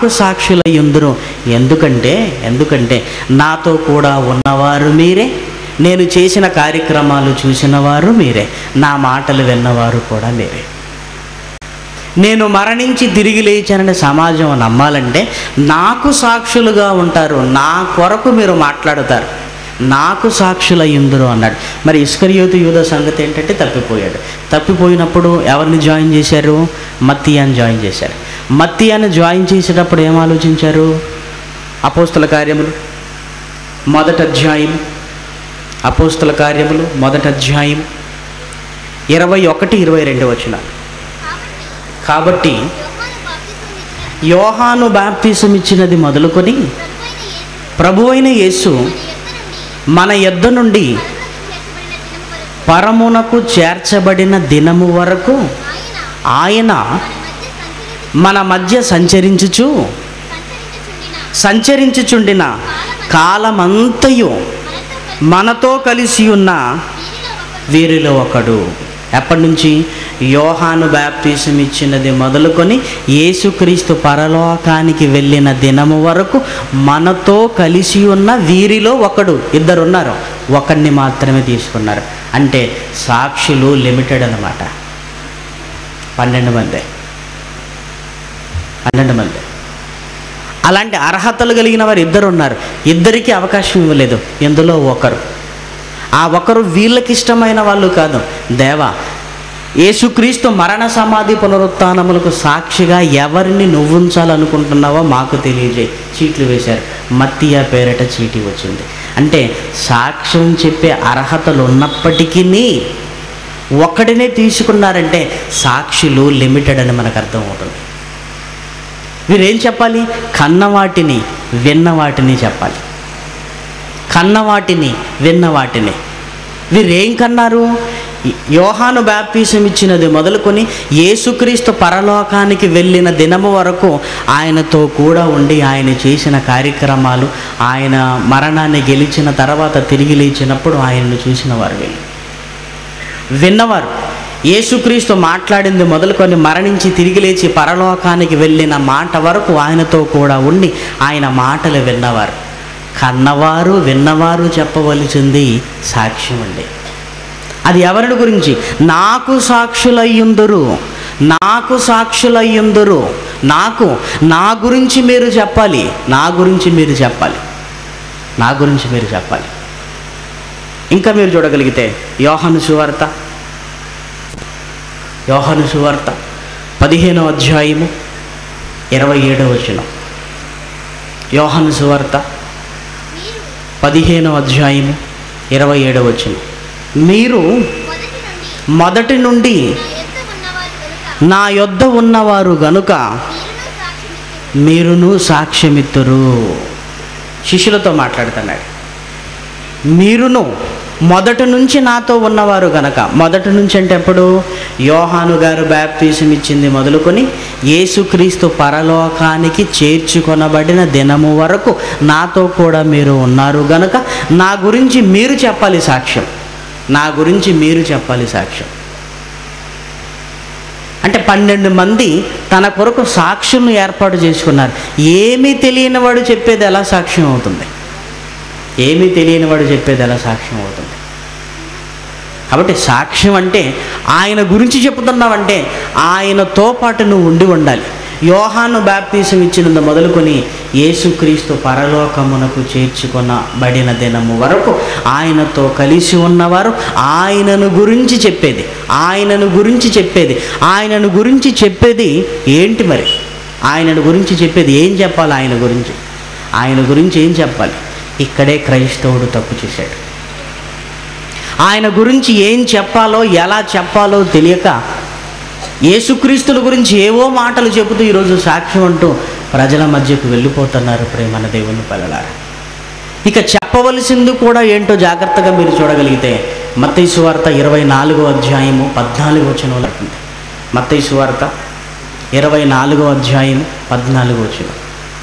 సాక్షులయ్యుందురు. ఎందుకంటే నాతో కూడా ఉన్నవారు మీరే, నేను చేసిన కార్యక్రమాలు చూసిన వారు మీరే, నా మాటలు విన్నవారు కూడా మీరే. నేను మరణించి తిరిగి లేచానని సమాజం నమ్మాలంటే నాకు సాక్షులుగా ఉంటారు, నా కొరకు మీరు మాట్లాడతారు, నాకు సాక్షులయ్యుందురు అన్నాడు. మరి ఇస్కరియోతు యూదా సంగతి ఏంటంటే తప్పిపోయాడు. తప్పిపోయినప్పుడు ఎవరిని జాయిన్ చేశారు? మత్తీయాని జాయిన్ చేశారు. మత్తీయాని జాయిన్ చేసేటప్పుడు ఏం ఆలోచించారు? అపోస్తల కార్యములు మొదటి అధ్యాయం, అపోస్తల కార్యములు మొదటి అధ్యాయం 21-22 వచనాలు. కాబట్టి యోహాను బాప్తిసం ఇచ్చినది మొదలుకొని ప్రభువైన యేసు మన యొద్ద నుండి పరమునకు చేర్చబడిన దినము వరకు ఆయన మన మధ్య సంచరించుచుండిన కాలమంతయు మనతో కలిసి ఉన్న వీరిలో ఒకడు. ఎప్పటి నుంచి? యోహాను బాప్తిసం ఇచ్చినది మొదలుకొని యేసుక్రీస్తు పరలోకానికి వెళ్ళిన దినము వరకు మనతో కలిసి ఉన్న వీరిలో ఒకడు. ఇద్దరు ఉన్నారు, ఒకడిని మాత్రమే తీసుకున్నారు. అంటే సాక్షులు లిమిటెడ్ అన్నమాట. 12 మంది. అలాంటి అర్హతలు కలిగిన వారు ఇద్దరు ఉన్నారు, ఇద్దరికీ అవకాశం ఇవ్వలేదు. ఎందులో ఒకరు, ఆ ఒకరు వీళ్ళకి ఇష్టమైన వాళ్ళు కాదు. దేవా, యేసుక్రీస్తు మరణ సమాధి పునరుత్థానములకు సాక్షిగా ఎవరిని నువ్వు ఉంచాలనుకుంటున్నావో మాకు తెలియజేయి. చీట్లు వేశారు, మత్తీయ పేరిట చీటీ వచ్చింది. అంటే సాక్ష్యం చెప్పే అర్హతలు ఉన్నప్పటికీ ఒక్కడినే తీసుకున్నారంటే సాక్షులు లిమిటెడ్ అని మనకు అర్థమవుతుంది. వీరేం చెప్పాలి? కన్నవాటిని విన్నవాటిని చెప్పాలి. కన్నవాటిని విన్నవాటిని. వీరేం కన్నారు? యోహాను బాప్తిసం ఇచ్చినది మొదలుకొని యేసుక్రీస్తు పరలోకానికి వెళ్ళిన దినము వరకు ఆయనతో కూడా ఉండి ఆయన చేసిన కార్యక్రమాలు, ఆయన మరణాన్ని గెలిచిన తర్వాత తిరిగి లేచినప్పుడు ఆయనను చూసిన వారు వీళ్ళు. విన్నవారు యేసుక్రీస్తు మాట్లాడింది మొదలుకొని మరణించి తిరిగి లేచి పరలోకానికి వెళ్ళిన మాట వరకు ఆయనతో కూడా ఉండి ఆయన మాటలు విన్నవారు. కన్నవారు విన్నవారు చెప్పవలసింది సాక్ష్యం అండి. అది ఎవరి గురించి? నాకు సాక్షులయ్యుందురు, నాకు సాక్షులయ్యుందురు. నా గురించి మీరు చెప్పాలి, నా గురించి మీరు చెప్పాలి, నా గురించి మీరు చెప్పాలి. ఇంకా మీరు చూడగలిగితే యోహాను సువార్త 15వ అధ్యాయము 27వ వచనం. యోహాను సువార్త 15వ అధ్యాయము 27వ వచనం. మీరు మొదటి నుండి నా యొద్ద ఉన్నవారు గనుక మీరును సాక్ష్యమిత్తురు. శిష్యులతో మాట్లాడుతున్నాడు. మీరును మొదటి నుంచి నాతో ఉన్నవారు గనక. మొదటి నుంచి అంటే ఎప్పుడు? యోహాను గారు బాప్తిసం ఇచ్చింది మొదలుకొని యేసుక్రీస్తు పరలోకానికి చేర్చుకొనబడిన దినము వరకు నాతో కూడా మీరు ఉన్నారు గనక నా గురించి మీరు చెప్పాలి సాక్ష్యం, నా గురించి మీరు చెప్పాలి సాక్ష్యం. అంటే 12 మంది తన కొరకు సాక్షులను ఏర్పాటు చేసుకున్నారు. ఏమీ తెలియని వాడు చెప్పేది ఎలా సాక్ష్యం అవుతుంది? ఏమీ తెలియని వాడు చెప్పేది ఎలా సాక్ష్యం అవుతుంది? కాబట్టి సాక్ష్యం అంటే ఆయన గురించి చెప్తున్నావంటే ఆయనతో పాటు నువ్వు ఉండాలి. యోహాను బాప్తిసం ఇచ్చినందు మొదలుకొని యేసుక్రీస్తు పరలోకమునకు చేర్చుకొనబడిన దినము వరకు ఆయనతో కలిసి ఉన్నవారు ఆయనను గురించి చెప్పేది, ఆయనను గురించి చెప్పేది, ఆయనను గురించి చెప్పేది ఏంటి? మరి ఆయనను గురించి చెప్పేది ఏం చెప్పాలి? ఆయన గురించి ఏం చెప్పాలి? ఇక్కడే క్రైస్తవుడు తప్పు చేశాడు. ఆయన గురించి ఏం చెప్పాలో ఎలా చెప్పాలో తెలియక యేసుక్రీస్తుల గురించి ఏవో మాటలు చెబుతూ ఈరోజు సాక్ష్యం అంటూ ప్రజల మధ్యకు వెళ్ళిపోతున్నారు. ప్రేమన దేవుని పిల్లలారా, ఇక చెప్పవలసింది కూడా ఏంటో జాగ్రత్తగా మీరు చూడగలిగితే మత్తయి సువార్త 24వ అధ్యాయము 14వ వచనంలో ఉంటుంది. మత్తయి సువార్త 24వ అధ్యాయము 14వ వచనం.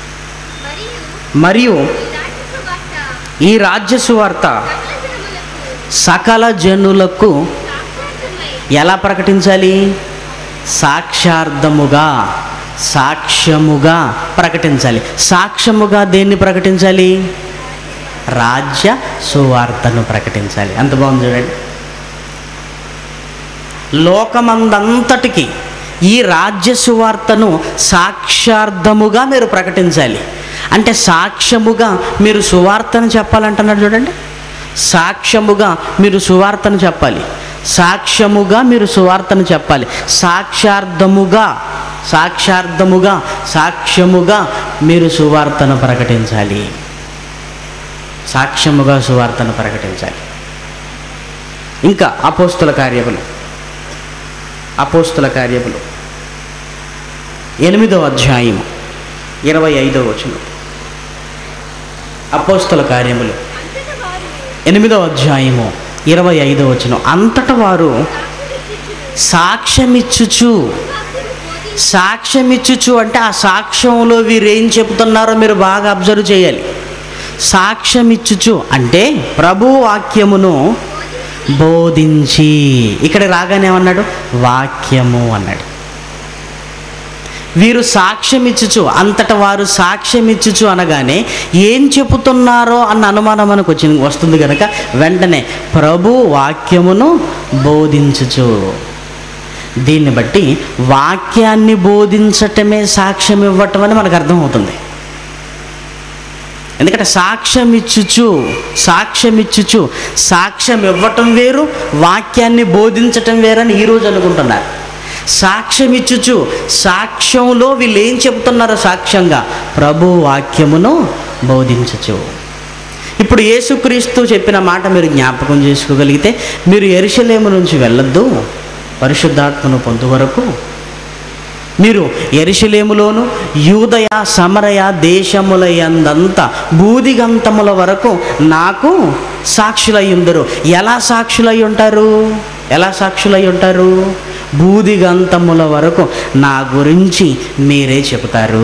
మరియు ఈ రాజ్య సువార్త సకల జనులకు ఎలా ప్రకటించాలి? సాక్ష్యముగా ప్రకటించాలి. సాక్ష్యముగా దేన్ని ప్రకటించాలి? రాజ్య సువార్తను ప్రకటించాలి. అంత బాగుంది చూడండి. లోకమందంతటికి ఈ రాజ్య సువార్తను సాక్ష్యార్థముగా మీరు ప్రకటించాలి. అంటే సాక్ష్యముగా మీరు సువార్తను చెప్పాలంటున్నాడు చూడండి. సాక్ష్యముగా మీరు సువార్తను చెప్పాలి. సాక్ష్యముగా మీరు సువార్తను చెప్పాలి. సాక్ష్యార్థముగా సాక్ష్యముగా మీరు సువార్తను ప్రకటించాలి. సాక్ష్యముగా సువార్తను ప్రకటించాలి. ఇంకా అపోస్తుల కార్యములు 8వ అధ్యాయము 25వ వచనం. అపోస్తుల కార్యములు 8వ అధ్యాయము 25వ వచనం. అంతట వారు సాక్ష్యమిచ్చుచు అంటే ఆ సాక్ష్యంలో వీరేం చెప్తున్నారో మీరు బాగా అబ్జర్వ్ చేయాలి. సాక్ష్యమిచ్చుచు అంటే ప్రభు వాక్యమును బోధించి, ఇక్కడ రాగానే ఏమన్నాడు? వాక్యము అన్నాడు. వీరు సాక్ష్యమిచ్చుచు, అంతట వారు సాక్ష్యమిచ్చుచు అనగానే ఏం చెబుతున్నారో అన్న అనుమానం మనకు వస్తుంది కనుక వెంటనే ప్రభు వాక్యమును బోధించుచు. దీన్ని బట్టి వాక్యాన్ని బోధించటమే సాక్ష్యం ఇవ్వటం అని మనకు అర్థమవుతుంది. ఎందుకంటే సాక్ష్యం ఇవ్వటం వేరు, వాక్యాన్ని బోధించటం వేరని ఈరోజు అనుకుంటున్నారు. సాక్ష్యం ఇచ్చుచు, సాక్ష్యంలో వీళ్ళు ఏం చెబుతున్నారో సాక్ష్యంగా ప్రభు వాక్యమును బోధించచ్చు. ఇప్పుడు యేసుక్రీస్తు చెప్పిన మాట మీరు జ్ఞాపకం చేసుకోగలిగితే, మీరు యెరూషలేము నుంచి వెళ్ళొద్దు, పరిశుద్ధాత్మను పొందు వరకు మీరు యెరూషలేములోను యూదయ సమరయ దేశముల యందంతా బూదిగంతముల వరకు నాకు సాక్షులయ్యుందరు. ఎలా సాక్షులై ఉంటారు? బూదిగంతముల వరకు నా గురించి మీరే చెబుతారు.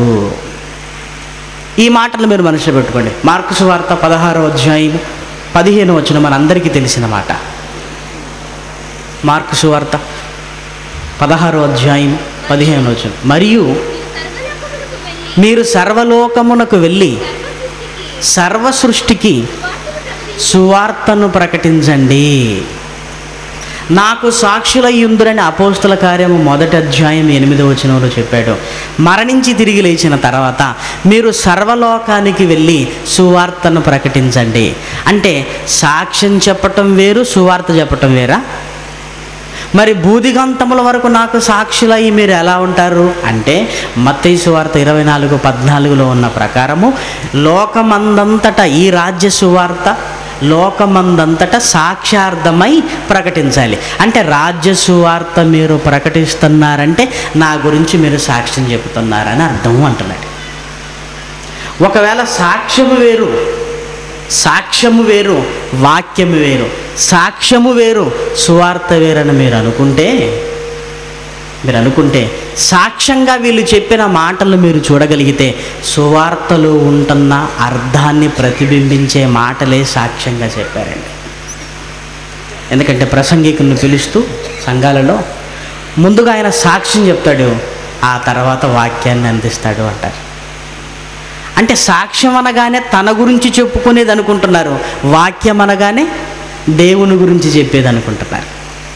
ఈ మాటలు మీరు మనసులో పెట్టుకోండి. మార్కు సువార్త 16వ అధ్యాయం 15వ వచనం మనందరికీ తెలిసిన మాట. మార్కు సువార్త 16వ అధ్యాయం 15వ వచనం. మరియు మీరు సర్వలోకమునకు వెళ్ళి సర్వ సృష్టికి సువార్తను ప్రకటించండి, నాకు సాక్షులయ్యుందురని అపోస్తుల కార్యము 1వ అధ్యాయం 8వ వచనంలో చెప్పాడు. మరణించి తిరిగి లేచిన తర్వాత మీరు సర్వలోకానికి వెళ్ళి సువార్తను ప్రకటించండి. అంటే సాక్ష్యం చెప్పటం వేరు, సువార్త చెప్పటం వేరా? మరి బూదిగంతముల వరకు నాకు సాక్షులయ్యి మీరు ఎలా ఉంటారు అంటే, మత్తయి సువార్త 24:14లో ఉన్న ప్రకారము లోకమందంతటా ఈ రాజ్య సువార్త లోకమందంతటా సాక్ష్యార్థమై ప్రకటించాలి. అంటే రాజ్య సువార్త మీరు ప్రకటిస్తున్నారంటే నా గురించి మీరు సాక్ష్యం చెబుతున్నారని అర్థం అంటున్నాడు. ఒకవేళ సాక్ష్యము వేరు వాక్యము వేరు, సాక్ష్యము వేరు సువార్త వేరని మీరు అనుకుంటే సాక్ష్యంగా వీళ్ళు చెప్పిన మాటలు మీరు చూడగలిగితే సువార్తలో ఉంటున్న అర్థాన్ని ప్రతిబింబించే మాటలే సాక్ష్యంగా చెప్పారండి. ఎందుకంటే ప్రసంగికులను పిలుస్తూ సంఘాలలో ముందుగా ఆయన సాక్ష్యం చెప్తాడు, ఆ తర్వాత వాక్యాన్ని అందిస్తాడు అంటారు. అంటే సాక్ష్యం అనగానే తన గురించి చెప్పుకునేది అనుకుంటున్నారు, వాక్యం అనగానే దేవుని గురించి చెప్పేది అనుకుంటున్నారు.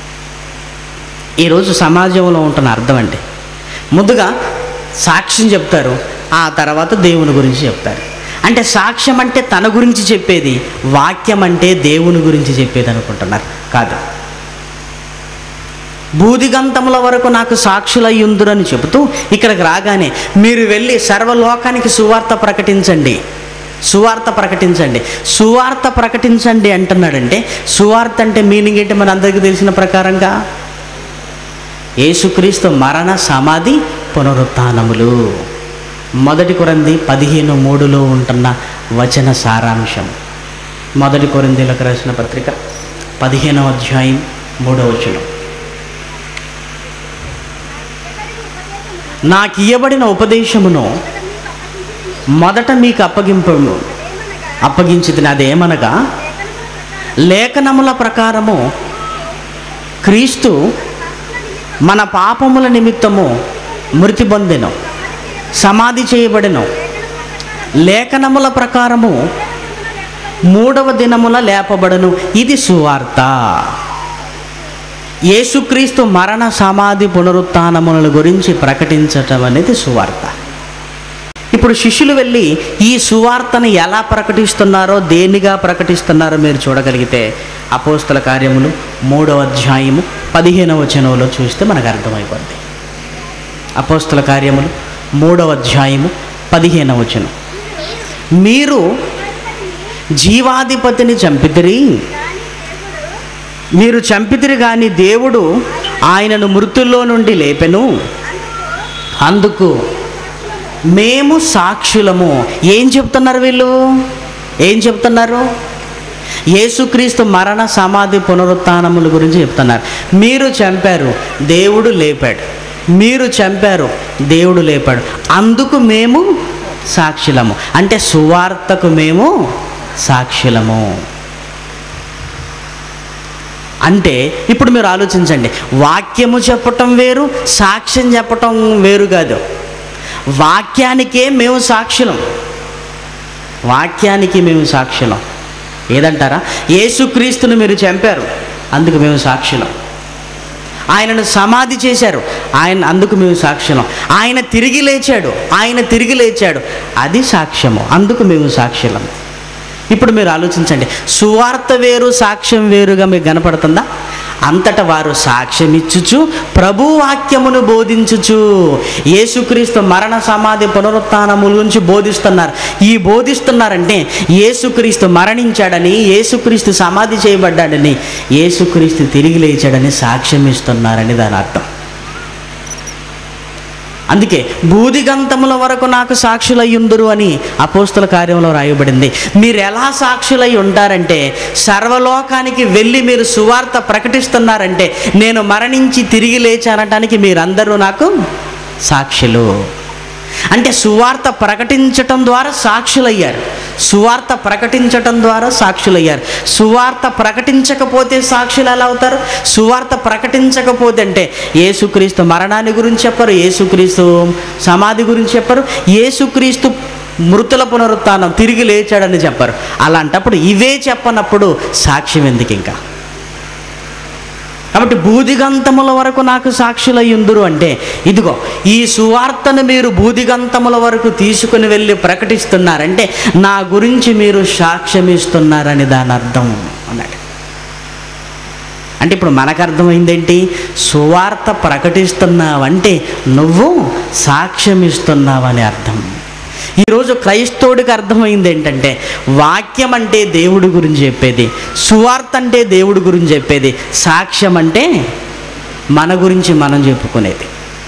ఈరోజు సమాజంలో ఉంటున్న అర్థం అంటే ముందుగా సాక్ష్యం చెప్తారు, ఆ తర్వాత దేవుని గురించి చెప్తారు. అంటే సాక్ష్యం అంటే తన గురించి చెప్పేది, వాక్యం అంటే దేవుని గురించి చెప్పేది అనుకుంటున్నారు. కాదు, బూదిగంతముల వరకు నాకు సాక్షులయ్యుందురని చెబుతూ ఇక్కడికి రాగానే మీరు వెళ్ళి సర్వలోకానికి సువార్త ప్రకటించండి అంటున్నాడంటే సువార్త అంటే మీనింగ్ ఏంటి? మన అందరికీ తెలిసిన ప్రకారంగా యేసుక్రీస్తు మరణ సమాధి పునరుత్థానములు. 1 కొరింథీ 15:3లో ఉంటున్న వచన సారాంశం. 1 కొరింథీలకు రాసిన పత్రిక 15వ అధ్యాయం 3వ వచనం. నాకు ఇయ్యబడిన ఉపదేశమును మొదట మీకు అప్పగించితిని, అదేమనగా లేఖనముల ప్రకారము క్రీస్తు మన పాపముల నిమిత్తము మృతి పొందెను, సమాధి చేయబడెను. లేఖనముల ప్రకారము మూడవ దినమున లేపబడను. ఇది సువార్త. యేసుక్రీస్తు మరణ సమాధి పునరుత్థానముల గురించి ప్రకటించటం అనేది సువార్త. ఇప్పుడు శిష్యులు వెళ్ళి ఈ సువార్తను ఎలా ప్రకటిస్తున్నారో, దేనిగా ప్రకటిస్తున్నారో మీరు చూడగలిగితే అపోస్తల కార్యములు 3వ అధ్యాయము 15వ వచనంలో చూస్తే మనకు అర్థమైపోద్ది. అపోస్తల కార్యములు 3వ అధ్యాయము 15వ వచనం, మీరు జీవాధిపతిని చంపితిరి, మీరు చంపితిరి కానీ దేవుడు ఆయనను మృతుల్లో నుండి లేపెను, అందుకు మేము సాక్షులము. ఏం చెప్తున్నారు వీళ్ళు? ఏం చెప్తున్నారు? యేసుక్రీస్తు మరణ సమాధి పునరుత్థానముల గురించి చెప్తున్నారు. మీరు చంపారు, దేవుడు లేపాడు. మీరు చంపారు, దేవుడు లేపాడు, అందుకు మేము సాక్షులము. అంటే సువార్తకు మేము సాక్షులము. అంటే ఇప్పుడు మీరు ఆలోచించండి, వాక్యము చెప్పటం వేరు, సాక్ష్యం చెప్పటం వేరు కాదు. వాక్యానికే మేము సాక్షులం. వాక్యానికి మేము సాక్షులం. ఏదంటారా? యేసుక్రీస్తును మీరు చంపారు, అందుకు మేము సాక్షులం. ఆయనను సమాధి చేశారు, అందుకు మేము సాక్ష్యం. ఆయన తిరిగి లేచాడు, అది సాక్ష్యము, అందుకు మేము సాక్షులం. ఇప్పుడు మీరు ఆలోచించండి, సువార్త వేరు, సాక్ష్యం వేరుగా మీకు కనపడుతుందా? అంతటా వారు సాక్ష్యం ఇచ్చుచు ప్రభు వాక్యమును బోధించుచు యేసుక్రీస్తు మరణ సమాధి పునరుత్థానముల గురించి బోధిస్తున్నారు. ఈ బోధిస్తున్నారంటే యేసుక్రీస్తు మరణించాడని, యేసుక్రీస్తు సమాధి చేయబడ్డాడని, యేసుక్రీస్తు తిరిగి లేచాడని సాక్ష్యం ఇస్తున్నారని దాని అర్థం. అందుకే బూదిగంతముల వరకు నాకు సాక్షులయ్యుందురు అని అపోస్తల కార్యంలో రాయబడింది. మీరు ఎలా సాక్షులై ఉంటారంటే, సర్వలోకానికి వెళ్ళి మీరు సువార్త ప్రకటిస్తున్నారంటే, నేను మరణించి తిరిగి లేచానటానికి మీరందరూ నాకు సాక్షులు. అంటే సువార్త ప్రకటించటం ద్వారా సాక్షులయ్యారు. సువార్త ప్రకటించటం ద్వారా సాక్షులయ్యారు. సువార్త ప్రకటించకపోతే సాక్షులు ఎలా అవుతారు? సువార్త ప్రకటించకపోతే అంటే యేసుక్రీస్తు మరణాన్ని గురించి చెప్పరు, యేసుక్రీస్తు సమాధి గురించి చెప్పరు, యేసుక్రీస్తు మృతుల పునరుత్థానం తిరిగి లేచాడని చెప్పరు. అలాంటప్పుడు ఇవే చెప్పనప్పుడు సాక్ష్యం ఎందుకు ఇంకా? కాబట్టి బూదిగంతముల వరకు నాకు సాక్షులయ్యుందురు అంటే, ఇదిగో ఈ సువార్తను మీరు బూదిగంతముల వరకు తీసుకుని వెళ్ళి ప్రకటిస్తున్నారంటే నా గురించి మీరు సాక్ష్యం ఇస్తున్నారని దాని అర్థం అన్నాడు. అంటే ఇప్పుడు మనకు అర్థమైందేంటి? సువార్త ప్రకటిస్తున్నావంటే నువ్వు సాక్ష్యం ఇస్తున్నావని అర్థం. ఈరోజు క్రైస్తవుడికి అర్థమైంది ఏంటంటే, వాక్యం అంటే దేవుడి గురించి చెప్పేది, సువార్త అంటే దేవుడి గురించి చెప్పేది, సాక్ష్యం అంటే మన గురించి మనం చెప్పుకునేది.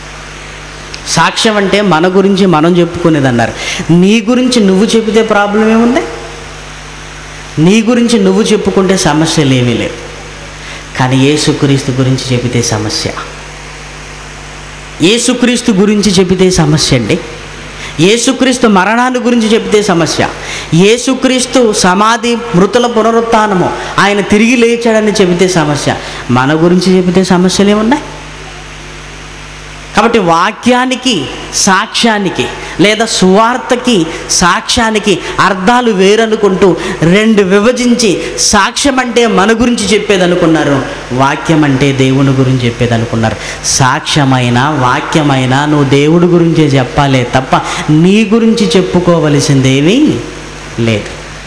సాక్ష్యం అంటే మన గురించి మనం చెప్పుకునేది అన్నారు. నీ గురించి నువ్వు చెబితే ప్రాబ్లం ఏముంది? నీ గురించి నువ్వు చెప్పుకుంటే సమస్యలు ఏమీ లేవు. కానీ యేసుక్రీస్తు గురించి చెబితే సమస్య. యేసుక్రీస్తు గురించి చెబితే సమస్య అండి. యేసుక్రీస్తు మరణాన్ని గురించి చెబితే సమస్య. యేసుక్రీస్తు సమాధి మృతుల పునరుత్థానము, ఆయన తిరిగి లేచాడని చెబితే సమస్య. మన గురించి చెబితే సమస్యలు ఏమున్నాయి? కాబట్టి వాక్యానికి సాక్ష్యానికి లేదా సువార్తకి సాక్ష్యానికి అర్థాలు వేరనుకుంటూ రెండు విభజించి సాక్ష్యం అంటే మన గురించి చెప్పేది అనుకున్నారు, వాక్యం అంటే దేవుని గురించి చెప్పేది అనుకున్నారు. సాక్ష్యమైన వాక్యమైనా నువ్వు దేవుడి గురించే చెప్పాలే తప్ప నీ గురించి చెప్పుకోవలసిందేమీ లేదు.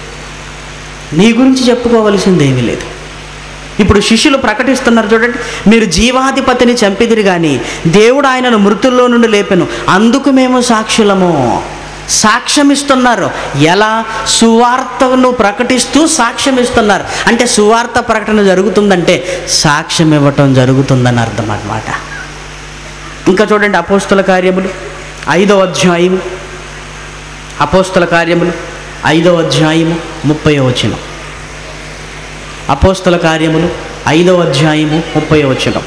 నీ గురించి చెప్పుకోవలసిందేమీ లేదు. ఇప్పుడు శిష్యులు ప్రకటిస్తున్నారు చూడండి, మీరు జీవాధిపతిని చంపిదిరి కానీ దేవుడు ఆయనను మృతుల్లో నుండి లేపెను, అందుకు మేము సాక్షులము. సాక్ష్యం ఇస్తున్నారు. ఎలా? సువార్తను ప్రకటిస్తూ సాక్ష్యం ఇస్తున్నారు. అంటే సువార్త ప్రకటన జరుగుతుందంటే సాక్ష్యం ఇవ్వటం జరుగుతుందని అర్థం అన్నమాట. ఇంకా చూడండి, అపోస్తల కార్యములు 5వ అధ్యాయము, అపోస్తల కార్యములు 5వ అధ్యాయము 30వ వచనం. అపోస్తల కార్యములు 5వ అధ్యాయము 30వ వచనం.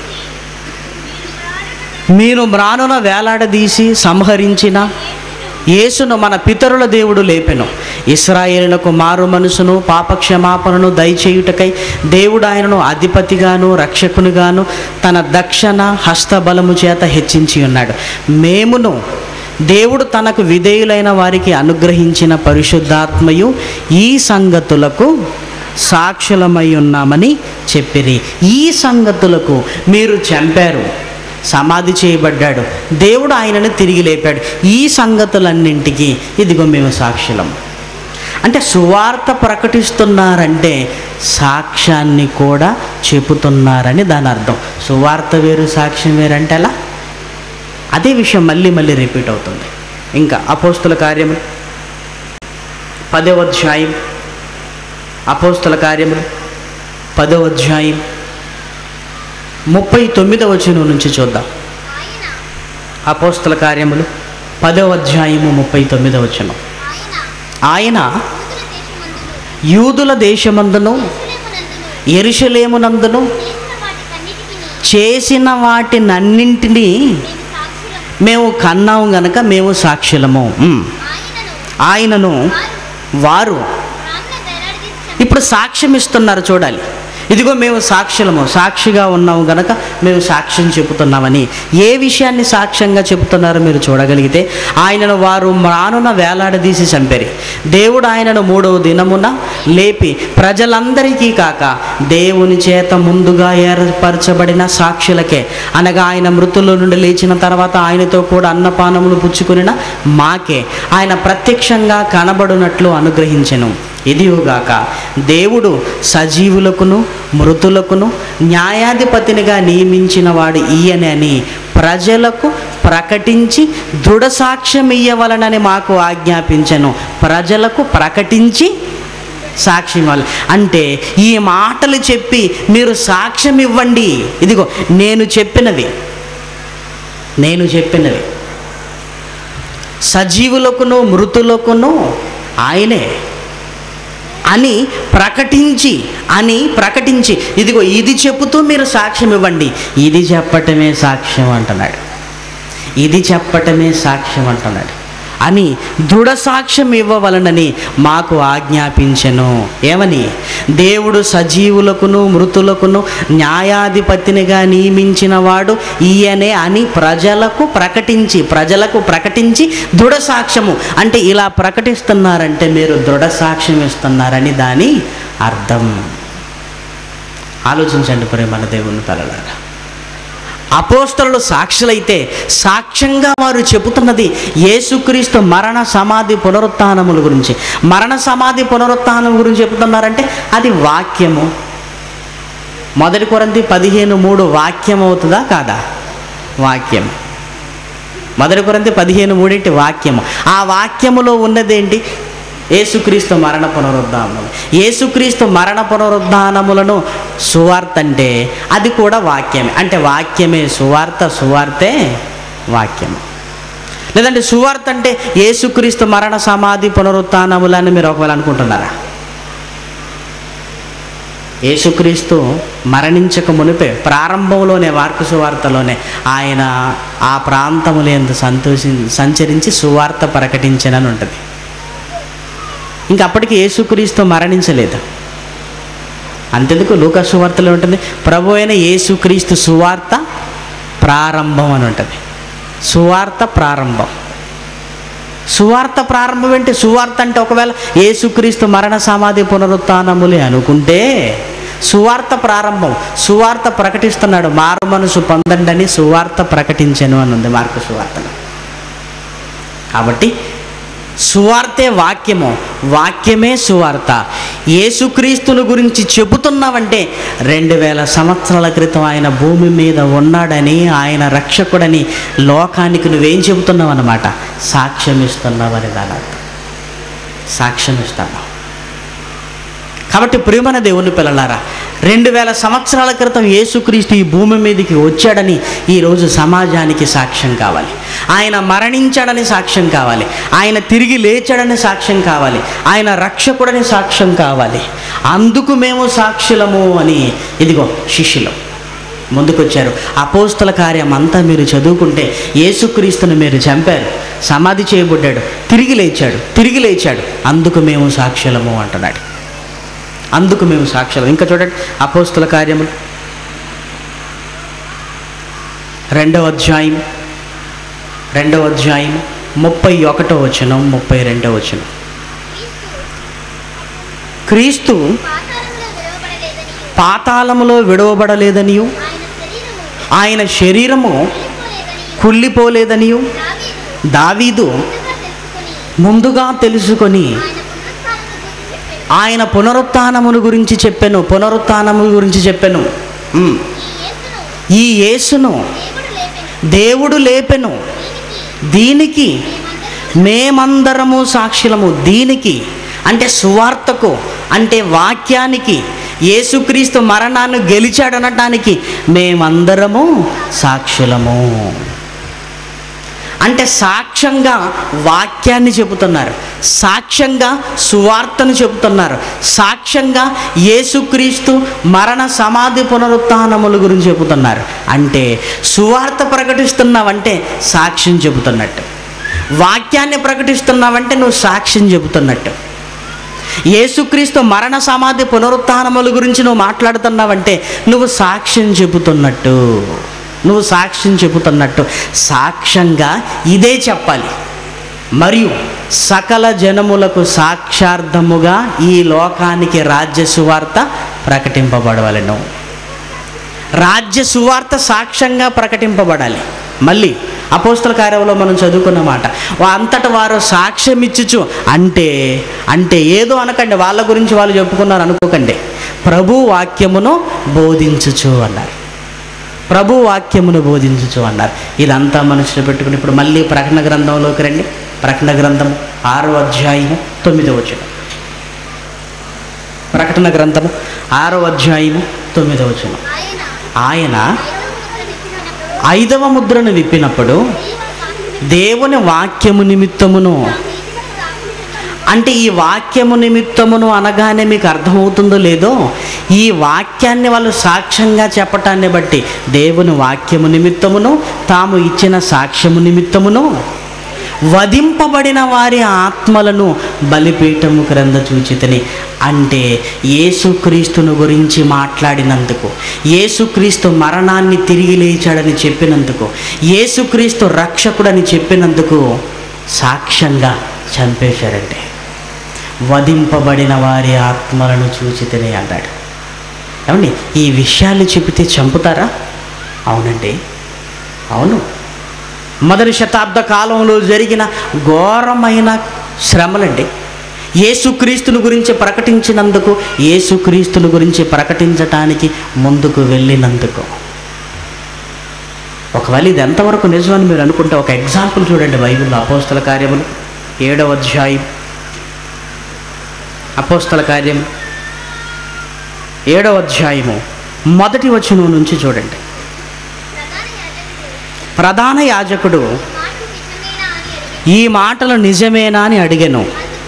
మీరు మ్రానున వేలాడదీసి సంహరించిన యేసును మన పితరుల దేవుడు లేపెను, ఇశ్రాయేలునకు మారు మనసును పాపక్షమాపణను దయచేయుటకై దేవుడు ఆయనను అధిపతిగాను రక్షకునిగాను తన దక్షిణ హస్తబలము చేత హెచ్చించి ఉన్నాడు. మేమును దేవుడు తనకు విధేయులైన వారికి అనుగ్రహించిన పరిశుద్ధాత్మయు ఈ సంగతులకు సాక్షులమై ఉన్నామని చెప్పిరి. ఈ సంగతులకు, మీరు చంపారు, సమాధి చేయబడ్డాడు, దేవుడు ఆయనను తిరిగి లేపాడు, ఈ సంగతులన్నింటికి ఇదిగో మేము సాక్షులం. అంటే సువార్త ప్రకటిస్తున్నారంటే సాక్ష్యాన్ని కూడా చెబుతున్నారని దాని అర్థం. సువార్త వేరు, సాక్ష్యం వేరు అంటే ఎలా? అదే విషయం మళ్ళీ మళ్ళీ రిపీట్ అవుతుంది. ఇంకా అపోస్తుల కార్యములు 10వ అధ్యాయం, అపోస్తుల కార్యములు 10వ అధ్యాయం 39వ వచనం నుంచి చూద్దాం. అపోస్తుల కార్యములు 10వ అధ్యాయము 39వ వచనం. ఆయన యూదుల దేశమందును యెరూషలేమునందును చేసిన వాటినన్నింటినీ మేము కన్నాము గనక మేము సాక్షులము. ఆయనను వారు ఇప్పుడు సాక్ష్యం ఇస్తున్నారు. చూడాలి, ఇదిగో మేము సాక్షులము, సాక్షిగా ఉన్నాము గనక మేము సాక్ష్యం చెబుతున్నామని. ఏ విషయాన్ని సాక్ష్యంగా చెబుతున్నారో మీరు చూడగలిగితే, ఆయనను వారు మ్రానున వేలాడదీసి చంపారు, దేవుడు ఆయనను 3వ దినమున లేపి ప్రజలందరికీ కాక దేవుని చేత ముందుగా ఏర్పరచబడిన సాక్షులకే, అనగా ఆయన మృతుల నుండి లేచిన తర్వాత ఆయనతో కూడా అన్నపానములు పుచ్చుకునిన మాకే ఆయన ప్రత్యక్షంగా కనబడునట్లు అనుగ్రహించెను. ఇదిగాక దేవుడు సజీవులకును మృతులకును న్యాయాధిపతినిగా నియమించిన వాడు ఈయనే అని ప్రజలకు ప్రకటించి దృఢ సాక్ష్యం ఇయ్యవలనని మాకు ఆజ్ఞాపించెను. ప్రజలకు ప్రకటించి సాక్ష్యం ఇవ్వాలి అంటే ఈ మాటలు చెప్పి మీరు సాక్ష్యం ఇవ్వండి. ఇదిగో నేను చెప్పినవి సజీవులకును మృతులకును ఆయనే అని ప్రకటించి ఇదిగో ఇది చెప్పుతూ మీరు సాక్ష్యం ఇవ్వండి. ఇది చెప్పటమే సాక్ష్యం అంటున్నాడు. అని దృఢ సాక్ష్యం ఇవ్వవలనని మాకు ఆజ్ఞాపించెను. ఏమని? దేవుడు సజీవులకును మృతులకును న్యాయాధిపతినిగా నియమించిన వాడు ఈయనే అని ప్రజలకు ప్రకటించి దృఢ సాక్ష్యము అంటే ఇలా ప్రకటిస్తున్నారంటే మీరు దృఢ సాక్ష్యం ఇస్తున్నారని దాని అర్థం. ఆలోచించండి ప్రియమైన దేవుని పిల్లలారా. అపోస్తలులు సాక్షులైతే సాక్ష్యంగా వారు చెబుతున్నది యేసుక్రీస్తు మరణ సమాధి పునరుత్థానముల గురించి. మరణ సమాధి పునరుత్థానం గురించి చెబుతున్నారంటే అది వాక్యము. 1 కొరింథీ 15:3 వాక్యం అవుతుందా కాదా? వాక్యం. 1 కొరింథీ 15:3 వాక్యము. ఆ వాక్యములో ఉన్నదేంటి? యేసుక్రీస్తు మరణ పునరుద్ధానములు. యేసుక్రీస్తు మరణ పునరుద్ధానములను సువార్త అంటే అది కూడా వాక్యమే. అంటే వాక్యమే సువార్త, సువార్తే వాక్యము. లేదంటే సువార్త అంటే యేసుక్రీస్తు మరణ సమాధి పునరుత్థానములని మీరు ఒకవేళ అనుకుంటున్నారా? యేసుక్రీస్తు మరణించక మునిపే ప్రారంభంలోనే మార్కు సువార్తలోనే ఆయన ఆ ప్రాంతములందు సంచరించి సువార్త ప్రకటించనని ఉంటుంది. ఇంకా అప్పటికి యేసుక్రీస్తు మరణించలేదు. అంతెందుకు లూకా సువార్తలో ఉంటుంది ప్రభు అయిన యేసుక్రీస్తు సువార్త ప్రారంభం అని ఉంటుంది. సువార్త ప్రారంభం అంటే సువార్త అంటే ఒకవేళ యేసుక్రీస్తు మరణ సమాధి పునరుత్థానములే అనుకుంటే సువార్త ప్రారంభం. సువార్త ప్రకటిస్తున్నాడు, మారు మనసు పొందండి అని సువార్త ప్రకటించను అని ఉంది మార్కు సువార్తలో. కాబట్టి సువార్తే వాక్యము, వాక్యమే సువార్త. యేసుక్రీస్తుని గురించి చెబుతున్నావంటే 2000 సంవత్సరాల క్రితం ఆయన భూమి మీద ఉన్నాడని, ఆయన రక్షకుడని లోకానికి నువ్వేం చెబుతున్నావు అన్నమాట? సాక్ష్యం ఇస్తున్నావని దాని అర్థం. సాక్ష్యం ఇస్తున్నావు. కాబట్టి ప్రియమైన దేవుని పిల్లలారా, 2000 సంవత్సరాల క్రితం యేసుక్రీస్తు ఈ భూమి మీదకి వచ్చాడని ఈరోజు సమాజానికి సాక్ష్యం కావాలి. ఆయన మరణించాడని సాక్ష్యం కావాలి. ఆయన తిరిగి లేచాడని సాక్ష్యం కావాలి. ఆయన రక్షకుడని సాక్ష్యం కావాలి. అందుకు మేము సాక్షులము అని ఇదిగో శిష్యులు ముందుకొచ్చారు. అపోస్తల కార్యం అంతా మీరు చదువుకుంటే యేసుక్రీస్తుని మీరు చంపారు, సమాధి చేయబడ్డాడు, తిరిగి లేచాడు, అందుకు మేము సాక్షులము అంటున్నాడు. అందుకు మేము సాక్షులం. ఇంకా చూడండి అపోస్తల కార్యములు 2వ అధ్యాయం 31వ వచనం 32వ వచనం. క్రీస్తు పాతాళములో విడవబడలేదనియు ఆయన శరీరము కుళ్ళిపోలేదనియు దావీదు ముందుగా తెలుసుకొని ఆయన పునరుత్థానమును గురించి చెప్పెను. ఈ యేసును దేవుడు లేపెను. దీనికి మేమందరము సాక్షులము. దీనికి అంటే సువార్తకు, అంటే వాక్యానికి, యేసుక్రీస్తు మరణాన్ని గెలిచాడనటానికి మేమందరము సాక్షులము. అంటే సాక్ష్యంగా వాక్యాన్ని చెబుతున్నారు, సాక్ష్యంగా సువార్తను చెబుతున్నారు, సాక్ష్యంగా యేసుక్రీస్తు మరణ సమాధి పునరుత్థానముల గురించి చెబుతున్నారు. అంటే సువార్త ప్రకటిస్తున్నావంటే సాక్ష్యం చెబుతున్నట్టు, వాక్యాన్ని ప్రకటిస్తున్నావంటే నువ్వు సాక్ష్యం చెబుతున్నట్టు. యేసుక్రీస్తు మరణ సమాధి పునరుత్థానముల గురించి నువ్వు మాట్లాడుతున్నావంటే నువ్వు సాక్ష్యం చెబుతున్నట్టు, సాక్ష్యంగా ఇదే చెప్పాలి. మరియు సకల జనములకు సాక్షార్థముగా ఈ లోకానికి రాజ్య సువార్త ప్రకటింపబడవలెను. రాజ్య సువార్త సాక్ష్యంగా ప్రకటింపబడాలి. మళ్ళీ అపోస్తల కార్యంలో మనం చదువుకున్న మాట, అంతటా వారు సాక్ష్యం ఇచ్చుచు, అంటే ఏదో అనకండి, వాళ్ళ గురించి వాళ్ళు చెప్పుకున్నారు అనుకోకండి. ప్రభు వాక్యమును బోధించుచు అన్నారు. ఇదంతా మనసులో పెట్టుకుని ఇప్పుడు మళ్ళీ ప్రకటన గ్రంథంలోకి రండి. ప్రకటన గ్రంథం 6వ అధ్యాయము 9వ వచనం. ప్రకటన గ్రంథము 6వ అధ్యాయము 9వ వచనం. ఆయన 5వ ముద్రను విప్పినప్పుడు దేవుని వాక్యము నిమిత్తమును, అంటే ఈ వాక్యము నిమిత్తమును అనగానే మీకు అర్థమవుతుందో లేదో, ఈ వాక్యాన్ని వాళ్ళు సాక్ష్యంగా చెప్పటాన్ని బట్టి దేవుని వాక్యము నిమిత్తమును తాము ఇచ్చిన సాక్ష్యము నిమిత్తమును వధింపబడిన వారి ఆత్మలను బలిపీఠము క్రింద చూచితిని. అంటే యేసుక్రీస్తును గురించి మాట్లాడినందుకు, యేసుక్రీస్తు మరణాన్ని తిరిగి లేచాడని చెప్పినందుకు, యేసుక్రీస్తు రక్షకుడని చెప్పినందుకు సాక్ష్యంగా చంపేశారంటే వధింపబడిన వారి ఆత్మలను చూచితిని అన్నాడు. ఏమండి, ఈ విషయాలు చెబితే చంపుతారా? అవునండి, అవును. మొదటి శతాబ్ద కాలంలో జరిగిన ఘోరమైన శ్రమలండి. యేసుక్రీస్తుని గురించి ప్రకటించినందుకు, యేసుక్రీస్తుని గురించి ప్రకటించటానికి ముందుకు వెళ్ళినందుకు. ఒకవేళ ఇది ఎంతవరకు నిజమని మీరు అనుకుంటే ఒక ఎగ్జాంపుల్ చూడండి. బైబిల్లో అపోస్తల కార్యములు 7వ అధ్యాయం, అపోస్తల కార్యం 7వ అధ్యాయము 1వ వచనం నుంచి చూడండి. ప్రధాన యాజకుడు ఈ మాటలు నిజమేనా అని అడిగాను.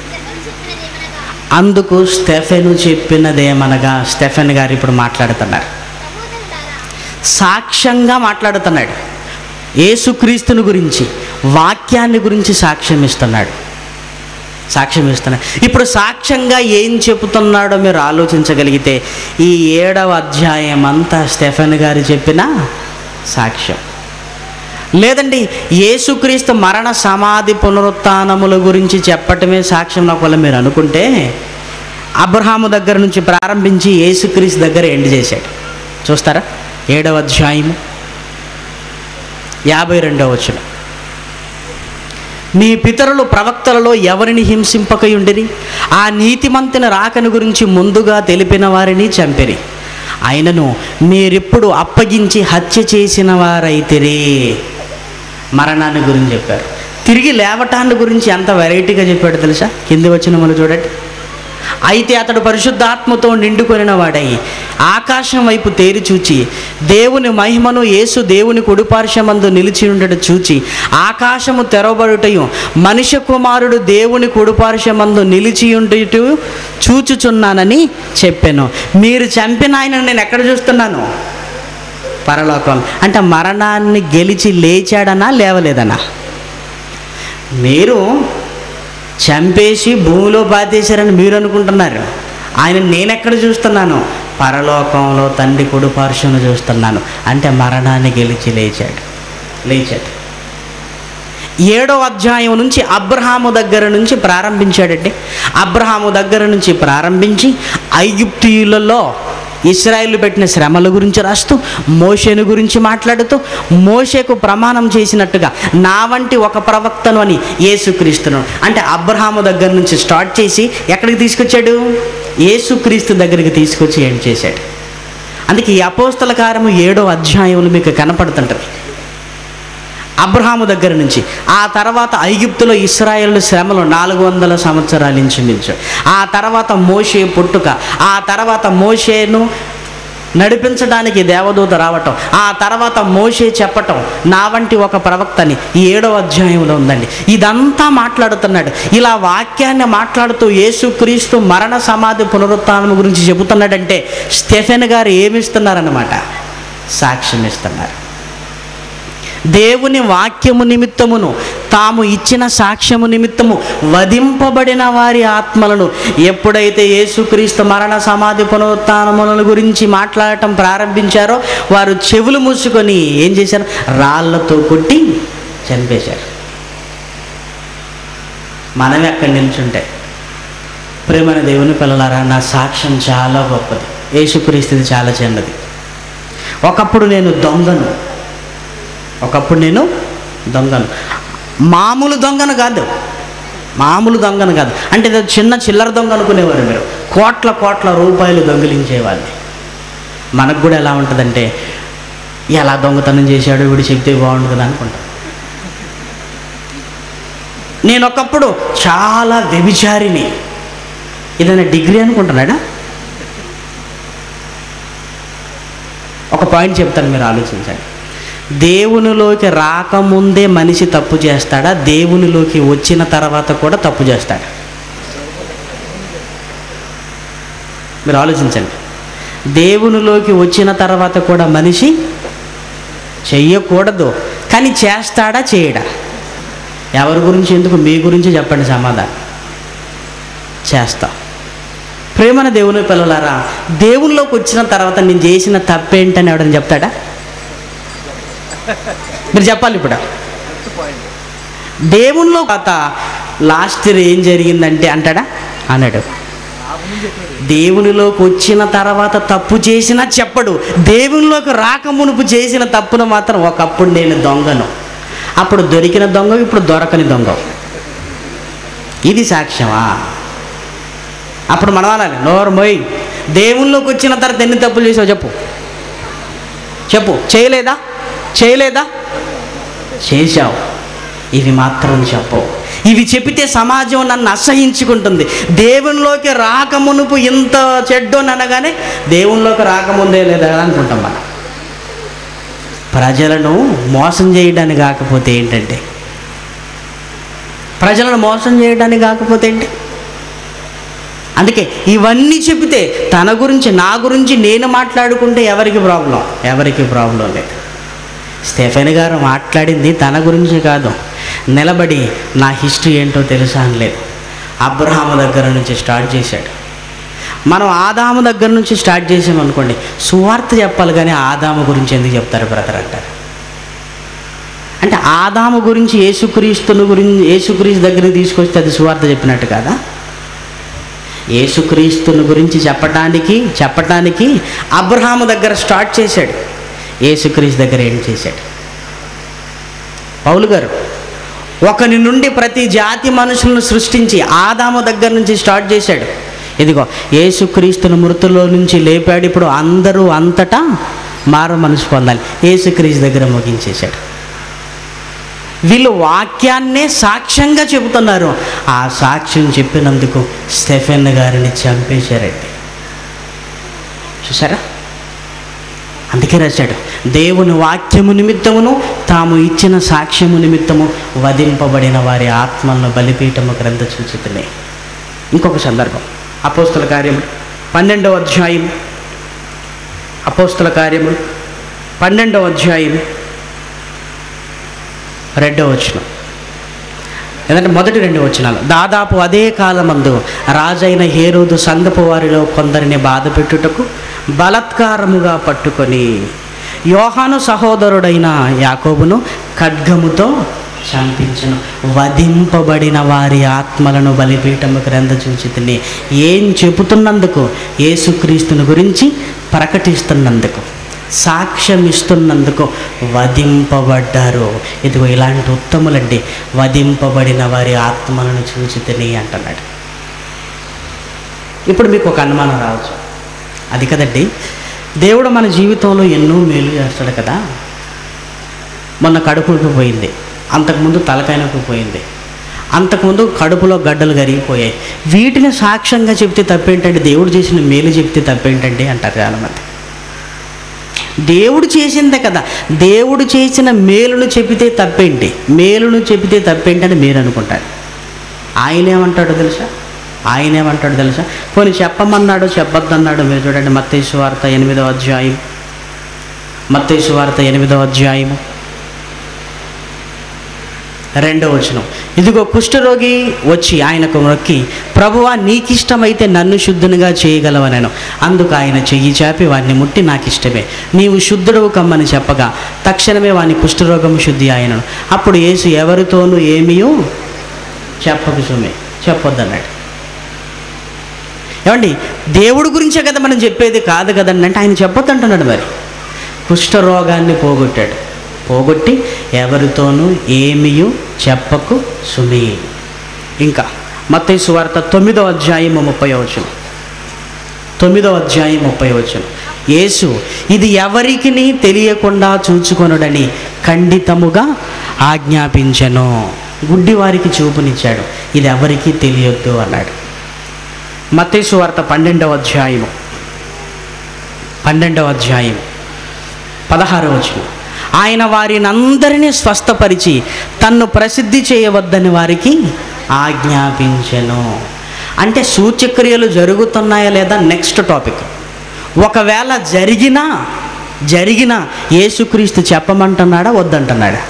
అందుకు స్టెఫెను చెప్పినదేమనగా, స్టెఫెన్ గారు ఇప్పుడు మాట్లాడుతున్నారు, సాక్ష్యంగా మాట్లాడుతున్నాడు. యేసుక్రీస్తుని గురించి, వాక్యాన్ని గురించి సాక్ష్యం ఇస్తున్నాడు. ఇప్పుడు సాక్ష్యంగా ఏం చెబుతున్నాడో మీరు ఆలోచించగలిగితే ఈ 7వ అధ్యాయం అంతా స్టెఫెన్ గారు చెప్పిన సాక్ష్యం. లేదండి, యేసుక్రీస్తు మరణ సమాధి పునరుత్థానముల గురించి చెప్పటమే సాక్ష్యం ఒకవేళ మీరు అనుకుంటే, అబ్రహాము దగ్గర నుంచి ప్రారంభించి యేసుక్రీస్తు దగ్గర ఎండ్ చేశాడు. చూస్తారా? 7వ అధ్యాయము 52వ వచనం. మీ పితరులు ప్రవక్తలలో ఎవరిని హింసింపకయుండిరి, ఆ నీతిమంతుని రాకను గురించి ముందుగా తెలిపిన వారిని చంపిరి. ఆయనను మీరిప్పుడు అప్పగించి హత్య చేసిన వారైతిరి. మరణాన్ని గురించి చెప్పారు, తిరిగి లేవటాన్ని గురించి ఎంత వెరైటీగా చెప్పాడు తెలుసా? కింది వచనములు చూడండి. అయితే అతడు పరిశుద్ధాత్మతో నిండుకొనిన వాడై ఆకాశం వైపు తేరి చూచి దేవుని మహిమను, యేసు దేవుని కుడిపార్శ్వమందు నిలిచి ఉండట చూచి ఆకాశము తెరవబడుటయు మనుష్య కుమారుడు దేవుని కుడిపార్శ్వమందు నిలిచి ఉండుటయు చూచుచున్నానని చెప్పాను. మీరు చంపిన ఆయన నేను ఎక్కడ చూస్తున్నాను? పరలోకం. అంటే మరణాన్ని గెలిచి లేచాడనా లేవలేదనా? మీరు చంపేసి భూమిలో పాతేశారని మీరు అనుకుంటున్నారు. ఆయన నేనెక్కడ చూస్తున్నాను? పరలోకంలో తండ్రి కుడిపార్శ్వమున చూస్తున్నాను. అంటే మరణాన్ని గెలిచి లేచాడు. 7వ అధ్యాయం నుంచి అబ్రహాము దగ్గర నుంచి ప్రారంభించాడండి. అబ్రహాము దగ్గర నుంచి ప్రారంభించి ఐగుప్తీయులలో ఇశ్రాయేలు పెట్టిన శ్రమల గురించి రాస్తూ, మోషేను గురించి మాట్లాడుతూ, మోషేకు ప్రమాణం చేసినట్టుగా నా వంటి ఒక ప్రవక్తను అని యేసుక్రీస్తును, అంటే అబ్రహాము దగ్గర నుంచి స్టార్ట్ చేసి ఎక్కడికి తీసుకొచ్చాడు? యేసుక్రీస్తు దగ్గరికి తీసుకొచ్చి ఏం చేశాడు. అందుకే ఈ అపోస్తల కార్యము 7వ అధ్యాయంలో మీకు కనపడుతుంటుంది. అబ్రహాము దగ్గర నుంచి ఆ తర్వాత ఐగుప్తులో ఇశ్రాయేలు శ్రమలు 400 సంవత్సరాల ఇంచుమించు, ఆ తర్వాత మోషే పుట్టుక, ఆ తర్వాత మోషేను నడిపించడానికి దేవదూత రావటం, ఆ తర్వాత మోషే చెప్పటం నా వంటి ఒక ప్రవక్తని ఈ 7వ అధ్యాయంలో ఉందండి. ఇదంతా మాట్లాడుతున్నాడు. ఇలా వాక్యాన్ని మాట్లాడుతూ యేసుక్రీస్తు మరణ సమాధి పునరుత్థానం గురించి చెబుతున్నాడంటే స్టెఫెన్ గారు ఏమిస్తున్నారన్నమాట? సాక్ష్యం ఇస్తున్నారు. దేవుని వాక్యము నిమిత్తమును తాము ఇచ్చిన సాక్ష్యము నిమిత్తము వధింపబడిన వారి ఆత్మలను ఎప్పుడైతే యేసుక్రీస్తు మరణ సమాధి పునరుత్థానముల గురించి మాట్లాడటం ప్రారంభించారో వారు చెవులు మూసుకొని ఏం చేశారు? రాళ్లతో కొట్టి చంపేశారు. మనం ఎక్కడ నిల్చుంటే, ప్రేమైన దేవుని పిల్లలారా, నా సాక్ష్యం చాలా గొప్పది, యేసుక్రీస్తుది చాలా చిన్నది. ఒకప్పుడు నేను దొంగను, మామూలు దొంగను కాదు, అంటే చిన్న చిల్లర దొంగ అనుకునేవారు మీరు. కోట్ల రూపాయలు దొంగిలించేవాడిని. మనకు కూడా ఎలా ఉంటుందంటే, ఎలా దొంగతనం చేశాడో వీడు చెప్తే బాగుంటుంది కదా అనుకుంటాం. నేను ఒకప్పుడు చాలా వ్యభిచారిని. ఏదైనా డిగ్రీ అనుకుంటున్నాడా? ఒక పాయింట్ చెప్తాను, మీరు ఆలోచించండి. దేవునిలోకి రాకముందే మనిషి తప్పు చేస్తాడా? దేవునిలోకి వచ్చిన తర్వాత కూడా తప్పు చేస్తాడా? మీరు ఆలోచించండి. దేవునిలోకి వచ్చిన తర్వాత కూడా మనిషి చెయ్యకూడదు, కానీ చేస్తాడా చేయడా? ఎవరి గురించి ఎందుకు, మీ గురించి చెప్పండి సమాధానం. చేస్తా. ప్రేమన దేవుని పిల్లలారా, దేవునిలోకి వచ్చిన తర్వాత నేను చేసిన తప్పేంటని ఎవడని చెప్తాడా? మీరు చెప్పాలి. ఇప్పుడు దేవునిలో తర్వాత లాస్ట్ ఇయర్ ఏం జరిగిందంటే అంటాడా? అన్నాడు. దేవునిలోకి వచ్చిన తర్వాత తప్పు చేసినా చెప్పడు. దేవునిలోకి రాకమునుపు చేసిన తప్పును మాత్రం, ఒకప్పుడు నేను దొంగను, అప్పుడు దొరికిన దొంగ, ఇప్పుడు దొరకని దొంగ. ఇది సాక్ష్యమా? అప్పుడు మనం అనాలి, నోరు మొయ్, దేవునిలోకి వచ్చిన తర్వాత ఎన్ని తప్పులు చేసావు చెప్పు. చేయలేదా? చేశావు. ఇవి మాత్రం చెప్పవు. ఇవి చెబితే సమాజం నన్ను అసహించుకుంటుంది. దేవునిలోకి రాకమునుపు ఇంత చెడ్డోని అనగానే దేవునిలోకి రాకముందే లేదా అనుకుంటాం మనం. ప్రజలను మోసం చేయడానికి కాకపోతే ఏంటంటే, అందుకే ఇవన్నీ చెబితే తన గురించి, నా గురించి నేను మాట్లాడుకుంటే ఎవరికి ప్రాబ్లం లేదు. స్టెఫెన్ గారు మాట్లాడింది తన గురించి కాదు, నిలబడి నా హిస్టరీ ఏంటో తెలుసా అనలేదు. అబ్రహాము దగ్గర నుంచి స్టార్ట్ చేశాడు. మనం ఆదాము దగ్గర నుంచి స్టార్ట్ చేసామనుకోండి, సువార్త చెప్పాలి కానీ ఆదాము గురించి ఎందుకు చెప్తారు బ్రదర్ అంటారు. అంటే ఆదాము గురించి యేసుక్రీస్తు దగ్గరికి తీసుకొస్తే అది సువార్త చెప్పినట్టు కాదా? యేసుక్రీస్తుని గురించి చెప్పటానికి అబ్రహాము దగ్గర స్టార్ట్ చేశాడు. యేసుక్రీస్తు దగ్గర ఏం చేశాడు? పౌలు గారు ఒకని నుండి ప్రతి జాతి మనుషులను సృష్టించి ఆదాము దగ్గర నుంచి స్టార్ట్ చేశాడు. ఇదిగో యేసుక్రీస్తుని మృతుల్లో నుంచి లేపాడు. ఇప్పుడు అందరూ అంతటా మారు మనసు పొందాలి. యేసుక్రీస్తు దగ్గర ముగించేశాడు. వీళ్ళు వాక్యాన్నే సాక్ష్యంగా చెబుతున్నారు. ఆ సాక్ష్యం చెప్పినందుకు స్టెఫెన్ గారిని చంపేశారండి. చూసారా? అందుకే రాశాడు, దేవుని వాక్యము నిమిత్తమును తాము ఇచ్చిన సాక్ష్యము నిమిత్తము వధింపబడిన వారి ఆత్మలను బలిపీఠము గ్రంథ సూచితమే. ఇంకొక సందర్భం, అపోస్తల కార్యములు 12వ అధ్యాయం, 12వ అధ్యాయం 2వ వచనం. ఎందుకంటే మొదటి 2 వచనాలు, దాదాపు అదే కాలమందు రాజైన హేరోదు సంఘపు వారిలో కొందరిని బాధ పెట్టుటకు బలత్కారముగా పట్టుకొని యోహాను సహోదరుడైన యాకోబును ఖడ్గముతో చంపించను. వధింపబడిన వారి ఆత్మలను బలిపీఠము క్రింద చూచితిని. ఏం చెబుతున్నందుకు? యేసుక్రీస్తుని గురించి ప్రకటిస్తున్నందుకు, సాక్ష్యం ఇస్తున్నందుకు వధింపబడ్డారు. ఇదిగో ఇలాంటి ఉత్తములండి, వధింపబడిన వారి ఆత్మలను చూచితిని అంటున్నాడు. ఇప్పుడు మీకు ఒక అనుమానం రావచ్చు, అది కదండి, దేవుడు మన జీవితంలో ఎన్నో మేలు చేస్తాడు కదా. మొన్న కడుపు నొప్పి పోయింది, అంతకుముందు తలకాయ నొప్పి పోయింది, అంతకుముందు కడుపులో గడ్డలు కరిగిపోయాయి. వీటిని సాక్ష్యంగా చెప్తే తప్పేంటండి? దేవుడు చేసిన మేలు చెప్తే తప్పేంటండి అంటారు చాలామంది. దేవుడు చేసిందే కదా, దేవుడు చేసిన మేలును చెబితే తప్పేంటి, మేలును చెబితే తప్పేంటి అని మీరు అనుకుంటారు. ఆయన ఏమంటాడో తెలుసా? పోనీ చెప్పమన్నాడు, చెప్పొద్దన్నాడు. మీరు చూడండి, మత్తయి సువార్త 8వ అధ్యాయం, మత్తయి సువార్త 8వ అధ్యాయము 2వ వచనం. ఇదిగో కుష్ఠరోగి వచ్చి ఆయనకు మొక్కి, ప్రభువా నీకిష్టమైతే నన్ను శుద్ధునిగా చేయగలవనెను. అందుకు ఆయన చెయ్యి చాపి వాడిని ముట్టి, నాకిష్టమే, నీవు శుద్ధుడవు కమ్మని చెప్పగా తక్షణమే వాని కుష్ఠరోగము శుద్ధి ఆయనను. అప్పుడు యేసు, ఎవరితోనూ ఏమీ చెప్పకు సుమే, చెప్పొద్దన్నాడు. ఏమండి, దేవుడి గురించే కదా మనం చెప్పేది, కాదు కదండి అంటే ఆయన చెప్పొద్దంటున్నాడు. మరి కుష్ఠరోగాన్ని పోగొట్టి ఎవరితోనూ ఏమీ చెప్పకు సుమి. ఇంకా మత్తయి సువార్త 9వ అధ్యాయం 30వ వచనం, 9వ అధ్యాయం 30వ వచనం. యేసు, ఇది ఎవరికి తెలియకుండా చూచుకొనుడని ఖండితముగా ఆజ్ఞాపించెను. గుడ్డి వారికి చూపునిచ్చాడు, ఇది ఎవరికీ తెలియొద్దు అన్నాడు. మత్తయి సువార్త 12వ అధ్యాయం 16వ వచనం. ఆయన వారినందరినీ స్వస్థపరిచి తన్ను ప్రసిద్ధి చేయవద్దని వారికి ఆజ్ఞాపించెను. అంటే సూచక్రియలు జరుగుతున్నాయా లేదా నెక్స్ట్ టాపిక్. ఒకవేళ జరిగినా యేసుక్రీస్తు చెప్పమంటున్నాడా, వద్దంటున్నాడా?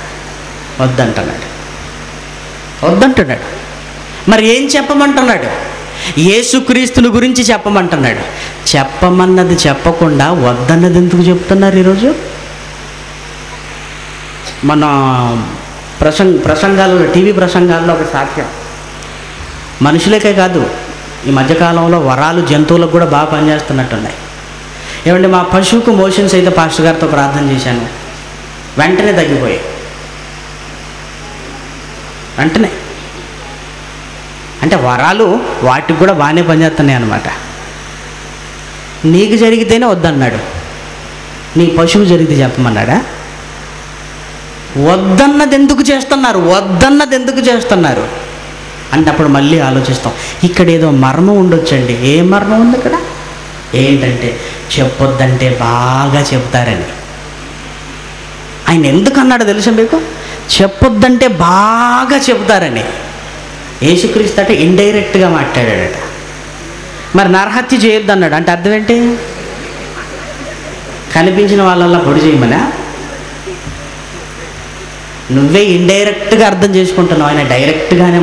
వద్దంటున్నాడు. మరి ఏం చెప్పమంటున్నాడు? యేసుక్రీస్తుని గురించి చెప్పమంటున్నాడు. చెప్పమన్నది చెప్పకుండా వద్దన్నది ఎందుకు చెప్తున్నారు ఈరోజు? మన ప్రసంగాలలో, టీవీ ప్రసంగాల్లో ఒక సాక్ష్యం, మనుషులకే కాదు, ఈ మధ్యకాలంలో వరాలు జంతువులకు కూడా బాగా పనిచేస్తున్నట్టున్నాయి. ఏమంటే, మా పశువుకు మోషన్స్ అయితే పాస్టర్ గారితో ప్రార్థన చేశాను, వెంటనే తగ్గిపోయాయి. వెంటనే అంటే వరాలు వాటికి కూడా బాగానే పనిచేస్తున్నాయి అన్నమాట. నీకు జరిగితేనే వద్దన్నాడు, నీ పశువు జరిగితే చెప్పమన్నాడా? వద్దన్నది ఎందుకు చేస్తున్నారు అంటే అప్పుడు మళ్ళీ ఆలోచిస్తాం, ఇక్కడ ఏదో మర్మం ఉండొచ్చండి. ఏ మర్మం ఉంది ఇక్కడ? ఏంటంటే చెప్పొద్దంటే బాగా చెప్తారని. ఆయన ఎందుకు అన్నాడో తెలుసా మీకు? చెప్పొద్దంటే బాగా చెప్తారని. యేసుక్రీస్తు అంటే ఇండైరెక్ట్గా మాట్లాడాడట. మరి నరహత్య చేయొద్దు అన్నాడు అంటే అర్థం ఏంటి? కనిపించిన వాళ్ళల్లా పొడి చేయమనా? నువ్వే ఇండైరెక్ట్గా అర్థం చేసుకుంటున్నావు. ఆయన డైరెక్ట్గానే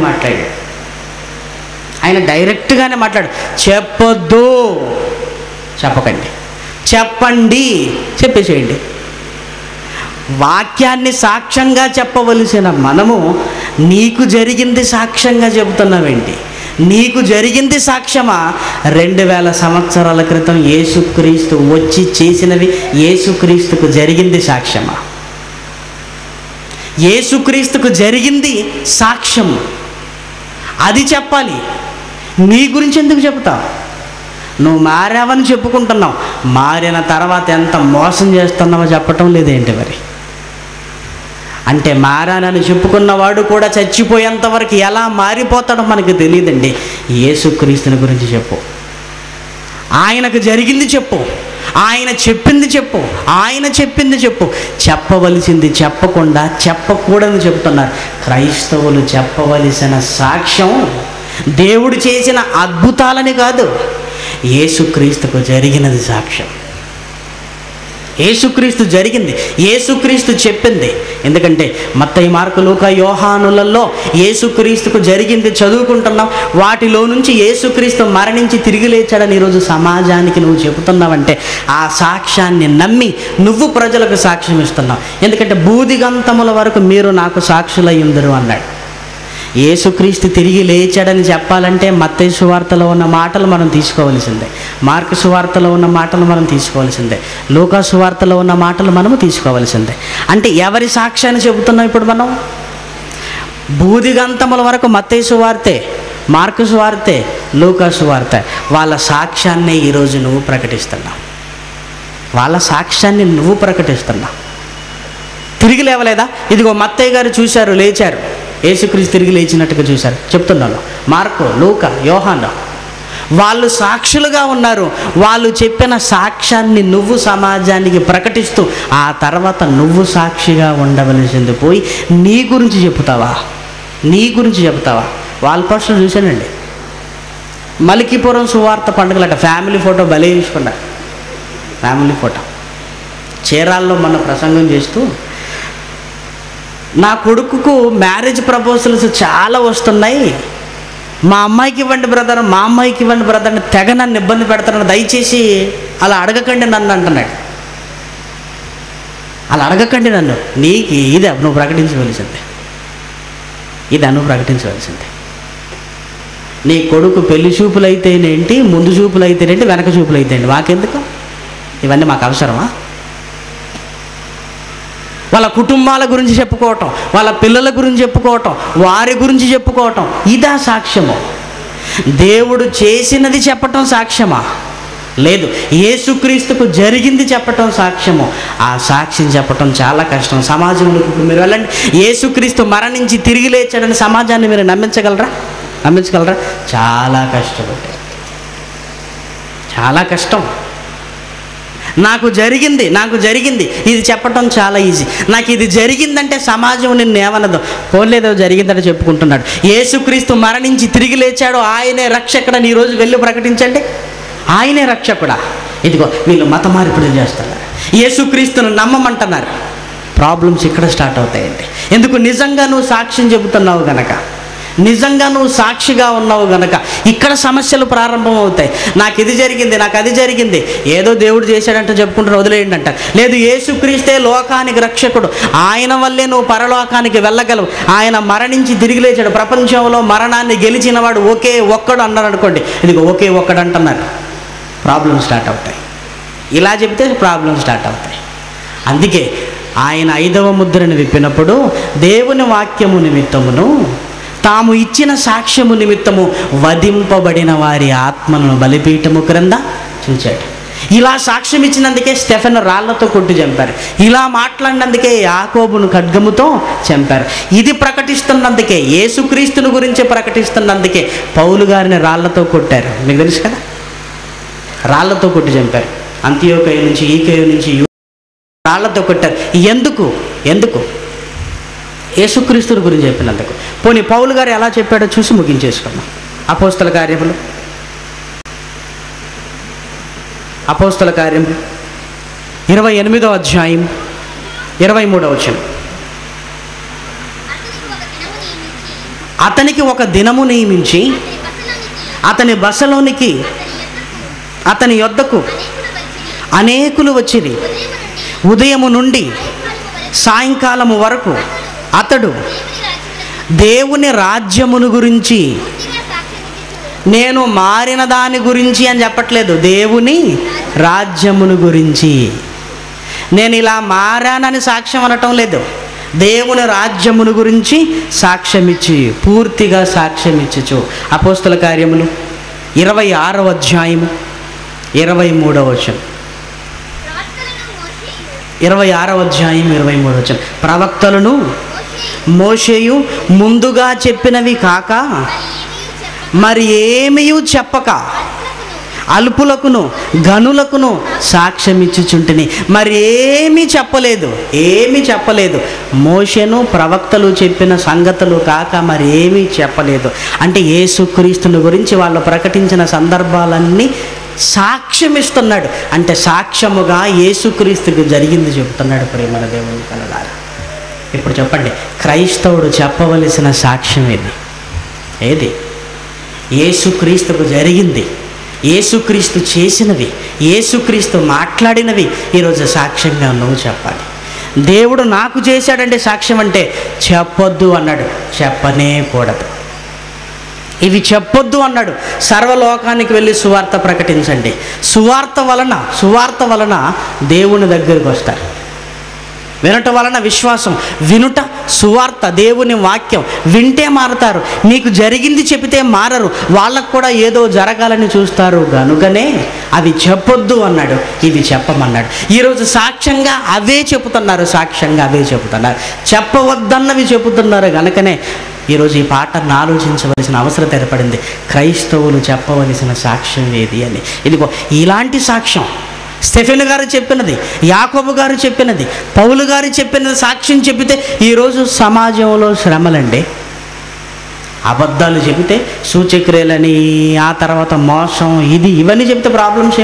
మాట్లాడు. చెప్పొద్దు, చెప్పకండి, చెప్పండి, చెప్పేసేయండి. వాక్యాన్ని సాక్ష్యంగా చెప్పవలసిన మనము నీకు జరిగింది సాక్ష్యంగా చెబుతున్నావేంటి? నీకు జరిగింది సాక్ష్యమా? 2000 సంవత్సరాల క్రితం యేసుక్రీస్తు వచ్చి చేసినవి యేసుక్రీస్తుకు జరిగింది సాక్ష్యమా? యేసుక్రీస్తుకు జరిగింది సాక్ష్యం, అది చెప్పాలి. నీ గురించి ఎందుకు చెబుతావు? నువ్వు మారావని చెప్పుకుంటున్నావు, మారిన తర్వాత ఎంత మోసం చేస్తున్నావో చెప్పటం లేదేంటి? మరి అంటే మారానని చెప్పుకున్నవాడు కూడా చచ్చిపోయేంతవరకు ఎలా మారిపోతాడో మనకు తెలియదండి. యేసుక్రీస్తుని గురించి చెప్పు, ఆయనకు జరిగింది చెప్పు, ఆయన చెప్పింది చెప్పు. చెప్పవలసింది చెప్పకుండా చెప్పకూడదని చెప్తున్నారు. క్రైస్తవులు చెప్పవలసిన సాక్ష్యం దేవుడు చేసిన అద్భుతాలని కాదు, యేసుక్రీస్తుకు జరిగినది సాక్ష్యం. యేసుక్రీస్తు జరిగింది, యేసుక్రీస్తు చెప్పింది. ఎందుకంటే మత్తయి, మార్కు, లూకా, యోహానులలో యేసుక్రీస్తుకు జరిగింది చదువుకుంటున్నాం. వాటిలో నుంచి యేసుక్రీస్తు మరణించి తిరిగి లేచాడని ఈరోజు సమాజానికి నువ్వు చెబుతున్నావంటే ఆ సాక్ష్యాన్ని నమ్మి నువ్వు ప్రజలకు సాక్ష్యం ఇస్తున్నావు. ఎందుకంటే బూదిగంతముల వరకు మీరు నాకు సాక్షులయ్యుందరు అన్నాడు. యేసుక్రీస్తు తిరిగి లేచాడని చెప్పాలంటే మత్తయి సువార్తలో ఉన్న మాటలు మనం తీసుకోవాల్సిందే, మార్కు సువార్తలో ఉన్న మాటలు మనం తీసుకోవాల్సిందే, లూకా సువార్తలో ఉన్న మాటలు మనము తీసుకోవాల్సిందే. అంటే ఎవరి సాక్ష్యాన్ని చెబుతున్నాం ఇప్పుడు మనం? బూదిగంతముల వరకు మత్తయి సువార్తే, మార్కు సువార్తే, లూకా సువార్తే. వాళ్ళ సాక్ష్యాన్ని ఈరోజు నువ్వు ప్రకటిస్తున్నావు. వాళ్ళ సాక్ష్యాన్ని నువ్వు ప్రకటిస్తున్నావు. తిరిగి లేవలేదా? ఇదిగో మత్తయ్య గారు చూశారు, లేచారు, యేసుక్రీస్తు తిరిగి లేచినట్టుగా చూశారు చెప్తున్నాను. మార్కు, లూకా, యోహాను వాళ్ళు సాక్షులుగా ఉన్నారు. వాళ్ళు చెప్పిన సాక్ష్యాన్ని నువ్వు సమాజానికి ప్రకటిస్తూ ఆ తర్వాత నువ్వు సాక్షిగా ఉండవలసింది పోయి నీ గురించి చెప్తావా? నీ గురించి చెప్తావా? వాళ్ళ పోస్టులు చూశానండి. మలికిపురం సువార్త పండుగలట ఫ్యామిలీ ఫోటో భలే తీసుకున్నారు. ఫ్యామిలీ ఫోటో చీరాల్లో మొన్న ప్రసంగం చేస్తూ నా కొడుకుకు మ్యారేజ్ ప్రపోజల్స్ చాలా వస్తున్నాయి, మా అమ్మాయికి ఇవ్వండి బ్రదర్, మా అమ్మాయికి ఇవ్వండి బ్రదర్ అని తెగ నన్ను ఇబ్బంది పెడతాను, దయచేసి అలా అడగకండి నన్ను అంటున్నాడు. అలా అడగకండి నన్ను, నీకు ఇది నువ్వు ప్రకటించవలసిందే, ఇది నువ్వు ప్రకటించవలసిందే. నీ కొడుకు పెళ్లి చూపులు అయితేనేంటి, ముందు చూపులు అయితేనేంటి, వెనక చూపులు అయితేంటి, మాకెందుకు? ఇవన్నీ మాకు అవసరమా? వాళ్ళ కుటుంబాల గురించి చెప్పుకోవటం, వాళ్ళ పిల్లల గురించి చెప్పుకోవటం, వారి గురించి చెప్పుకోవటం, ఇదా సాక్ష్యము? దేవుడు చేసినది చెప్పటం సాక్ష్యమా? లేదు. యేసుక్రీస్తుకు జరిగింది చెప్పటం సాక్ష్యము. ఆ సాక్ష్యం చెప్పటం చాలా కష్టం. సమాజంలోకి ఇప్పుడు మీరు వెళ్ళండి, యేసుక్రీస్తు మరణించి తిరిగి లేచాడని సమాజాన్ని మీరు నమ్మించగలరా? చాలా కష్టం, చాలా కష్టం. నాకు జరిగింది ఇది చెప్పటం చాలా ఈజీ. నాకు ఇది జరిగిందంటే సమాజం నిన్ను ఏమన్నదో, పోలేదో జరిగిందని చెప్పుకుంటున్నాడు. యేసుక్రీస్తు మరణించి తిరిగి లేచాడు, ఆయనే రక్షకుడని ఈరోజు వెళ్ళి ప్రకటించండి. ఆయనే రక్షకుడా? ఇదిగో వీళ్ళు మత మార్పిడి చేస్తున్నారు, యేసుక్రీస్తును నమ్మమంటున్నారు. ప్రాబ్లమ్స్ ఇక్కడ స్టార్ట్ అవుతాయండి. ఎందుకు? నిజంగా నువ్వు సాక్ష్యం చెబుతున్నావు గనక, నిజంగా నువ్వు సాక్షిగా ఉన్నావు గనక ఇక్కడ సమస్యలు ప్రారంభమవుతాయి. నాకు ఇది జరిగింది, నాకు అది జరిగింది, ఏదో దేవుడు చేశాడంటే చెప్పుకుంటారు, వదిలేయండి అంటారు. లేదు, యేసుక్రీస్తే లోకానికి రక్షకుడు, ఆయన వల్లే నువ్వు పరలోకానికి వెళ్ళగలవు, ఆయన మరణించి తిరిగి లేచాడు, ప్రపంచంలో మరణాన్ని గెలిచిన వాడు ఒకే ఒక్కడు అన్నారు అనుకోండి, ఇదిగో ఒకే ఒక్కడు అంటున్నారు. ప్రాబ్లమ్ స్టార్ట్ అవుతాయి. ఇలా చెప్తే ప్రాబ్లమ్ స్టార్ట్ అవుతాయి. అందుకే ఆయన 5వ ముద్రను విప్పినప్పుడు దేవుని వాక్యము నిమిత్తమును తాము ఇచ్చిన సాక్ష్యము నిమిత్తము వధింపబడిన వారి ఆత్మలను బలిపీఠము క్రింద చూచాడు. ఇలా సాక్ష్యం ఇచ్చినందుకే స్టెఫెను రాళ్లతో కొట్టి చంపారు. ఇలా మాట్లాడినందుకే యాకోబును ఖడ్గముతో చంపారు. ఇది ప్రకటిస్తున్నందుకే, యేసుక్రీస్తుని గురించి ప్రకటిస్తున్నందుకే పౌలు గారిని రాళ్లతో కొట్టారు. మీకు తెలుసు కదా, రాళ్లతో కొట్టి చంపారు. అంతియోకయ నుంచి, ఈకయ నుంచి రాళ్లతో కొట్టారు. ఎందుకు? యేసుక్రీస్తుని గురించి చెప్పినందుకు. పోనీ పౌలు గారు ఎలా చెప్పాడో చూసి ముగించేసుకున్నాం. అపోస్తల కార్యములు 28వ అధ్యాయం 23వ వచనం. అతనికి ఒక దినము నియమించి అతని బసలోనికి అతని యొద్దకు అనేకులు వచ్చిరి. ఉదయము నుండి సాయంకాలము వరకు అతడు దేవుని రాజ్యమును గురించి, నేను మారిన దాని గురించి అని చెప్పట్లేదు, దేవుని రాజ్యమును గురించి, నేను ఇలా మారానని సాక్ష్యం అనటం లేదు, దేవుని రాజ్యమును గురించి సాక్ష్యమిచ్చి, పూర్తిగా సాక్ష్యమిచ్చు. అపోస్తల కార్యములు 26వ అధ్యాయము 23వ వచనం. 26వ అధ్యాయం 23వ వచనం. ప్రవక్తలను మోషేయు ముందుగా చెప్పినవి కాక మరి ఏమీ చెప్పక అల్పులకును గనులకును సాక్ష్యమిచ్చుచుంటిని. మరి ఏమీ చెప్పలేదు. మోషేను ప్రవక్తలు చెప్పిన సంగతులు కాక మరి ఏమీ చెప్పలేదు. అంటే యేసుక్రీస్తుని గురించి వాళ్ళు ప్రకటించిన సందర్భాలన్నీ సాక్ష్యమిస్తున్నాడు. అంటే సాక్ష్యముగా యేసుక్రీస్తుకు జరిగింది చెబుతున్నాడు. ప్రేమల దేవుని కలగాలి. ఇప్పుడు చెప్పండి, క్రైస్తవుడు చెప్పవలసిన సాక్ష్యం ఏది? యేసుక్రీస్తుకు జరిగింది, యేసుక్రీస్తు చేసినవి, యేసుక్రీస్తు మాట్లాడినవి ఈరోజు సాక్ష్యంగా నువ్వు చెప్పాలి. దేవుడు నాకు చేశాడంటే సాక్ష్యం అంటే చెప్పొద్దు అన్నాడు, చెప్పనే కూడదు. ఇవి చెప్పొద్దు అన్నాడు. సర్వలోకానికి వెళ్ళి సువార్త ప్రకటించండి. సువార్త వలన దేవుని దగ్గరికి వస్తారు. వినటం వలన విశ్వాసం, వినుట సువార్త, దేవుని వాక్యం వింటే మారుతారు. నీకు జరిగింది చెబితే మారరు, వాళ్ళకు కూడా ఏదో జరగాలని చూస్తారు. కనుకనే అవి చెప్పొద్దు అన్నాడు, ఇవి చెప్పమన్నాడు. ఈరోజు సాక్ష్యంగా అవే చెబుతున్నారు, చెప్పవద్దన్నవి చెబుతున్నారు. కనుకనే ఈరోజు ఈ పాటను ఆలోచించవలసిన అవసరం ఏర్పడింది. క్రైస్తవులు చెప్పవలసిన సాక్ష్యం ఏది అని. ఇదిగో ఇలాంటి సాక్ష్యం స్టెఫెను గారు చెప్పినది, యాకోబు గారు చెప్పినది, పౌలు గారు చెప్పినది సాక్ష్యం చెప్పితే ఈరోజు సమాజంలో శ్రమలండి. అబద్ధాలు చెబితే సూచక్రియలని, ఆ తర్వాత మోసం, ఇవన్నీ చెప్తే ప్రాబ్లమ్స్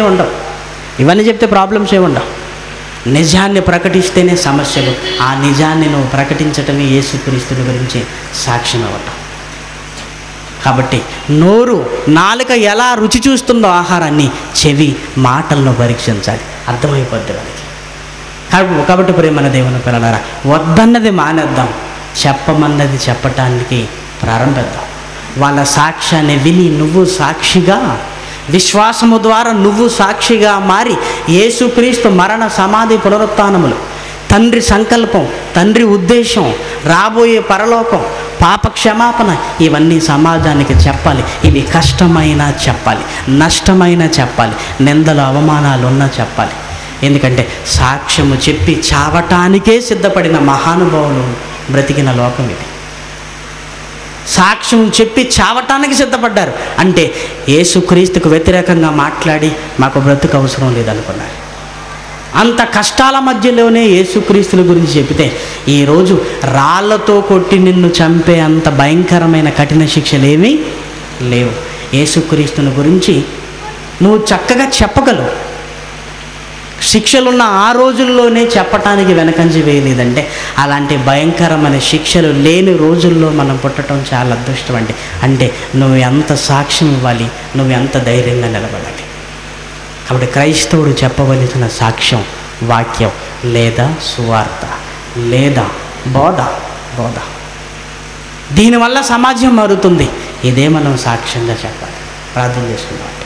ఏమి ఉండవు. నిజాన్ని ప్రకటిస్తేనే సమస్యలు. ఆ నిజాన్ని నువ్వు ప్రకటించటమే యేసుక్రీస్తుని గురించి సాక్ష్యం అవ్వటం. కాబట్టి నోరు, నాలుక ఎలా రుచి చూస్తుందో ఆహారాన్ని, చెవి మాటలను పరీక్షించాలి, అర్థమైపోద్ది వాళ్ళకి. కాబట్టి ప్రియమైన దేవుని పిల్లలారా, వద్దన్నది మానేద్దాం, చెప్పమన్నది చెప్పటానికి ప్రారంభిద్దాం. వాళ్ళ సాక్ష్యాన్ని విని నువ్వు సాక్షిగా, విశ్వాసము ద్వారా నువ్వు సాక్షిగా మారి యేసుక్రీస్తు మరణ, సమాధి, పునరుత్థానములు, తండ్రి సంకల్పం, తండ్రి ఉద్దేశం, రాబోయే పరలోకం, పాప క్షమాపణ, ఇవన్నీ సమాజానికి చెప్పాలి. ఇవి కష్టమైనా చెప్పాలి, నష్టమైనా చెప్పాలి, నిందలు అవమానాలు ఉన్నా చెప్పాలి. ఎందుకంటే సాక్ష్యము చెప్పి చావటానికే సిద్ధపడిన మహానుభావులు బ్రతికిన లోకం ఇది. సాక్ష్యం చెప్పి చావటానికి సిద్ధపడ్డారు అంటే యేసుక్రీస్తుకు వ్యతిరేకంగా మాట్లాడి మాకు బ్రతుకు అవసరం లేదనుకున్నారు. అంత కష్టాల మధ్యలోనే యేసుక్రీస్తుల గురించి చెబితే ఈరోజు రాళ్లతో కొట్టి నిన్ను చంపే అంత భయంకరమైన కఠిన శిక్షలు ఏమీ లేవు. యేసుక్రీస్తుని గురించి నువ్వు చక్కగా చెప్పగలవు. శిక్షలున్న ఆ రోజుల్లోనే చెప్పటానికి వెనకంజి వేయలేదంటే అలాంటి భయంకరమైన శిక్షలు లేని రోజుల్లో మనం పుట్టడం చాలా అదృష్టం అండి. అంటే నువ్వు ఎంత సాక్ష్యం ఇవ్వాలి, నువ్వు ఎంత ధైర్యంగా నిలబడాలి. కాబట్టి క్రైస్తవుడు చెప్పవలసిన సాక్ష్యం వాక్యం, లేదా సువార్త, లేదా బోధ. దీనివల్ల సమాజం మారుతుంది. ఇదే మనం సాక్ష్యంగా చెప్పాలి. ప్రార్థన చేసుకుందాం.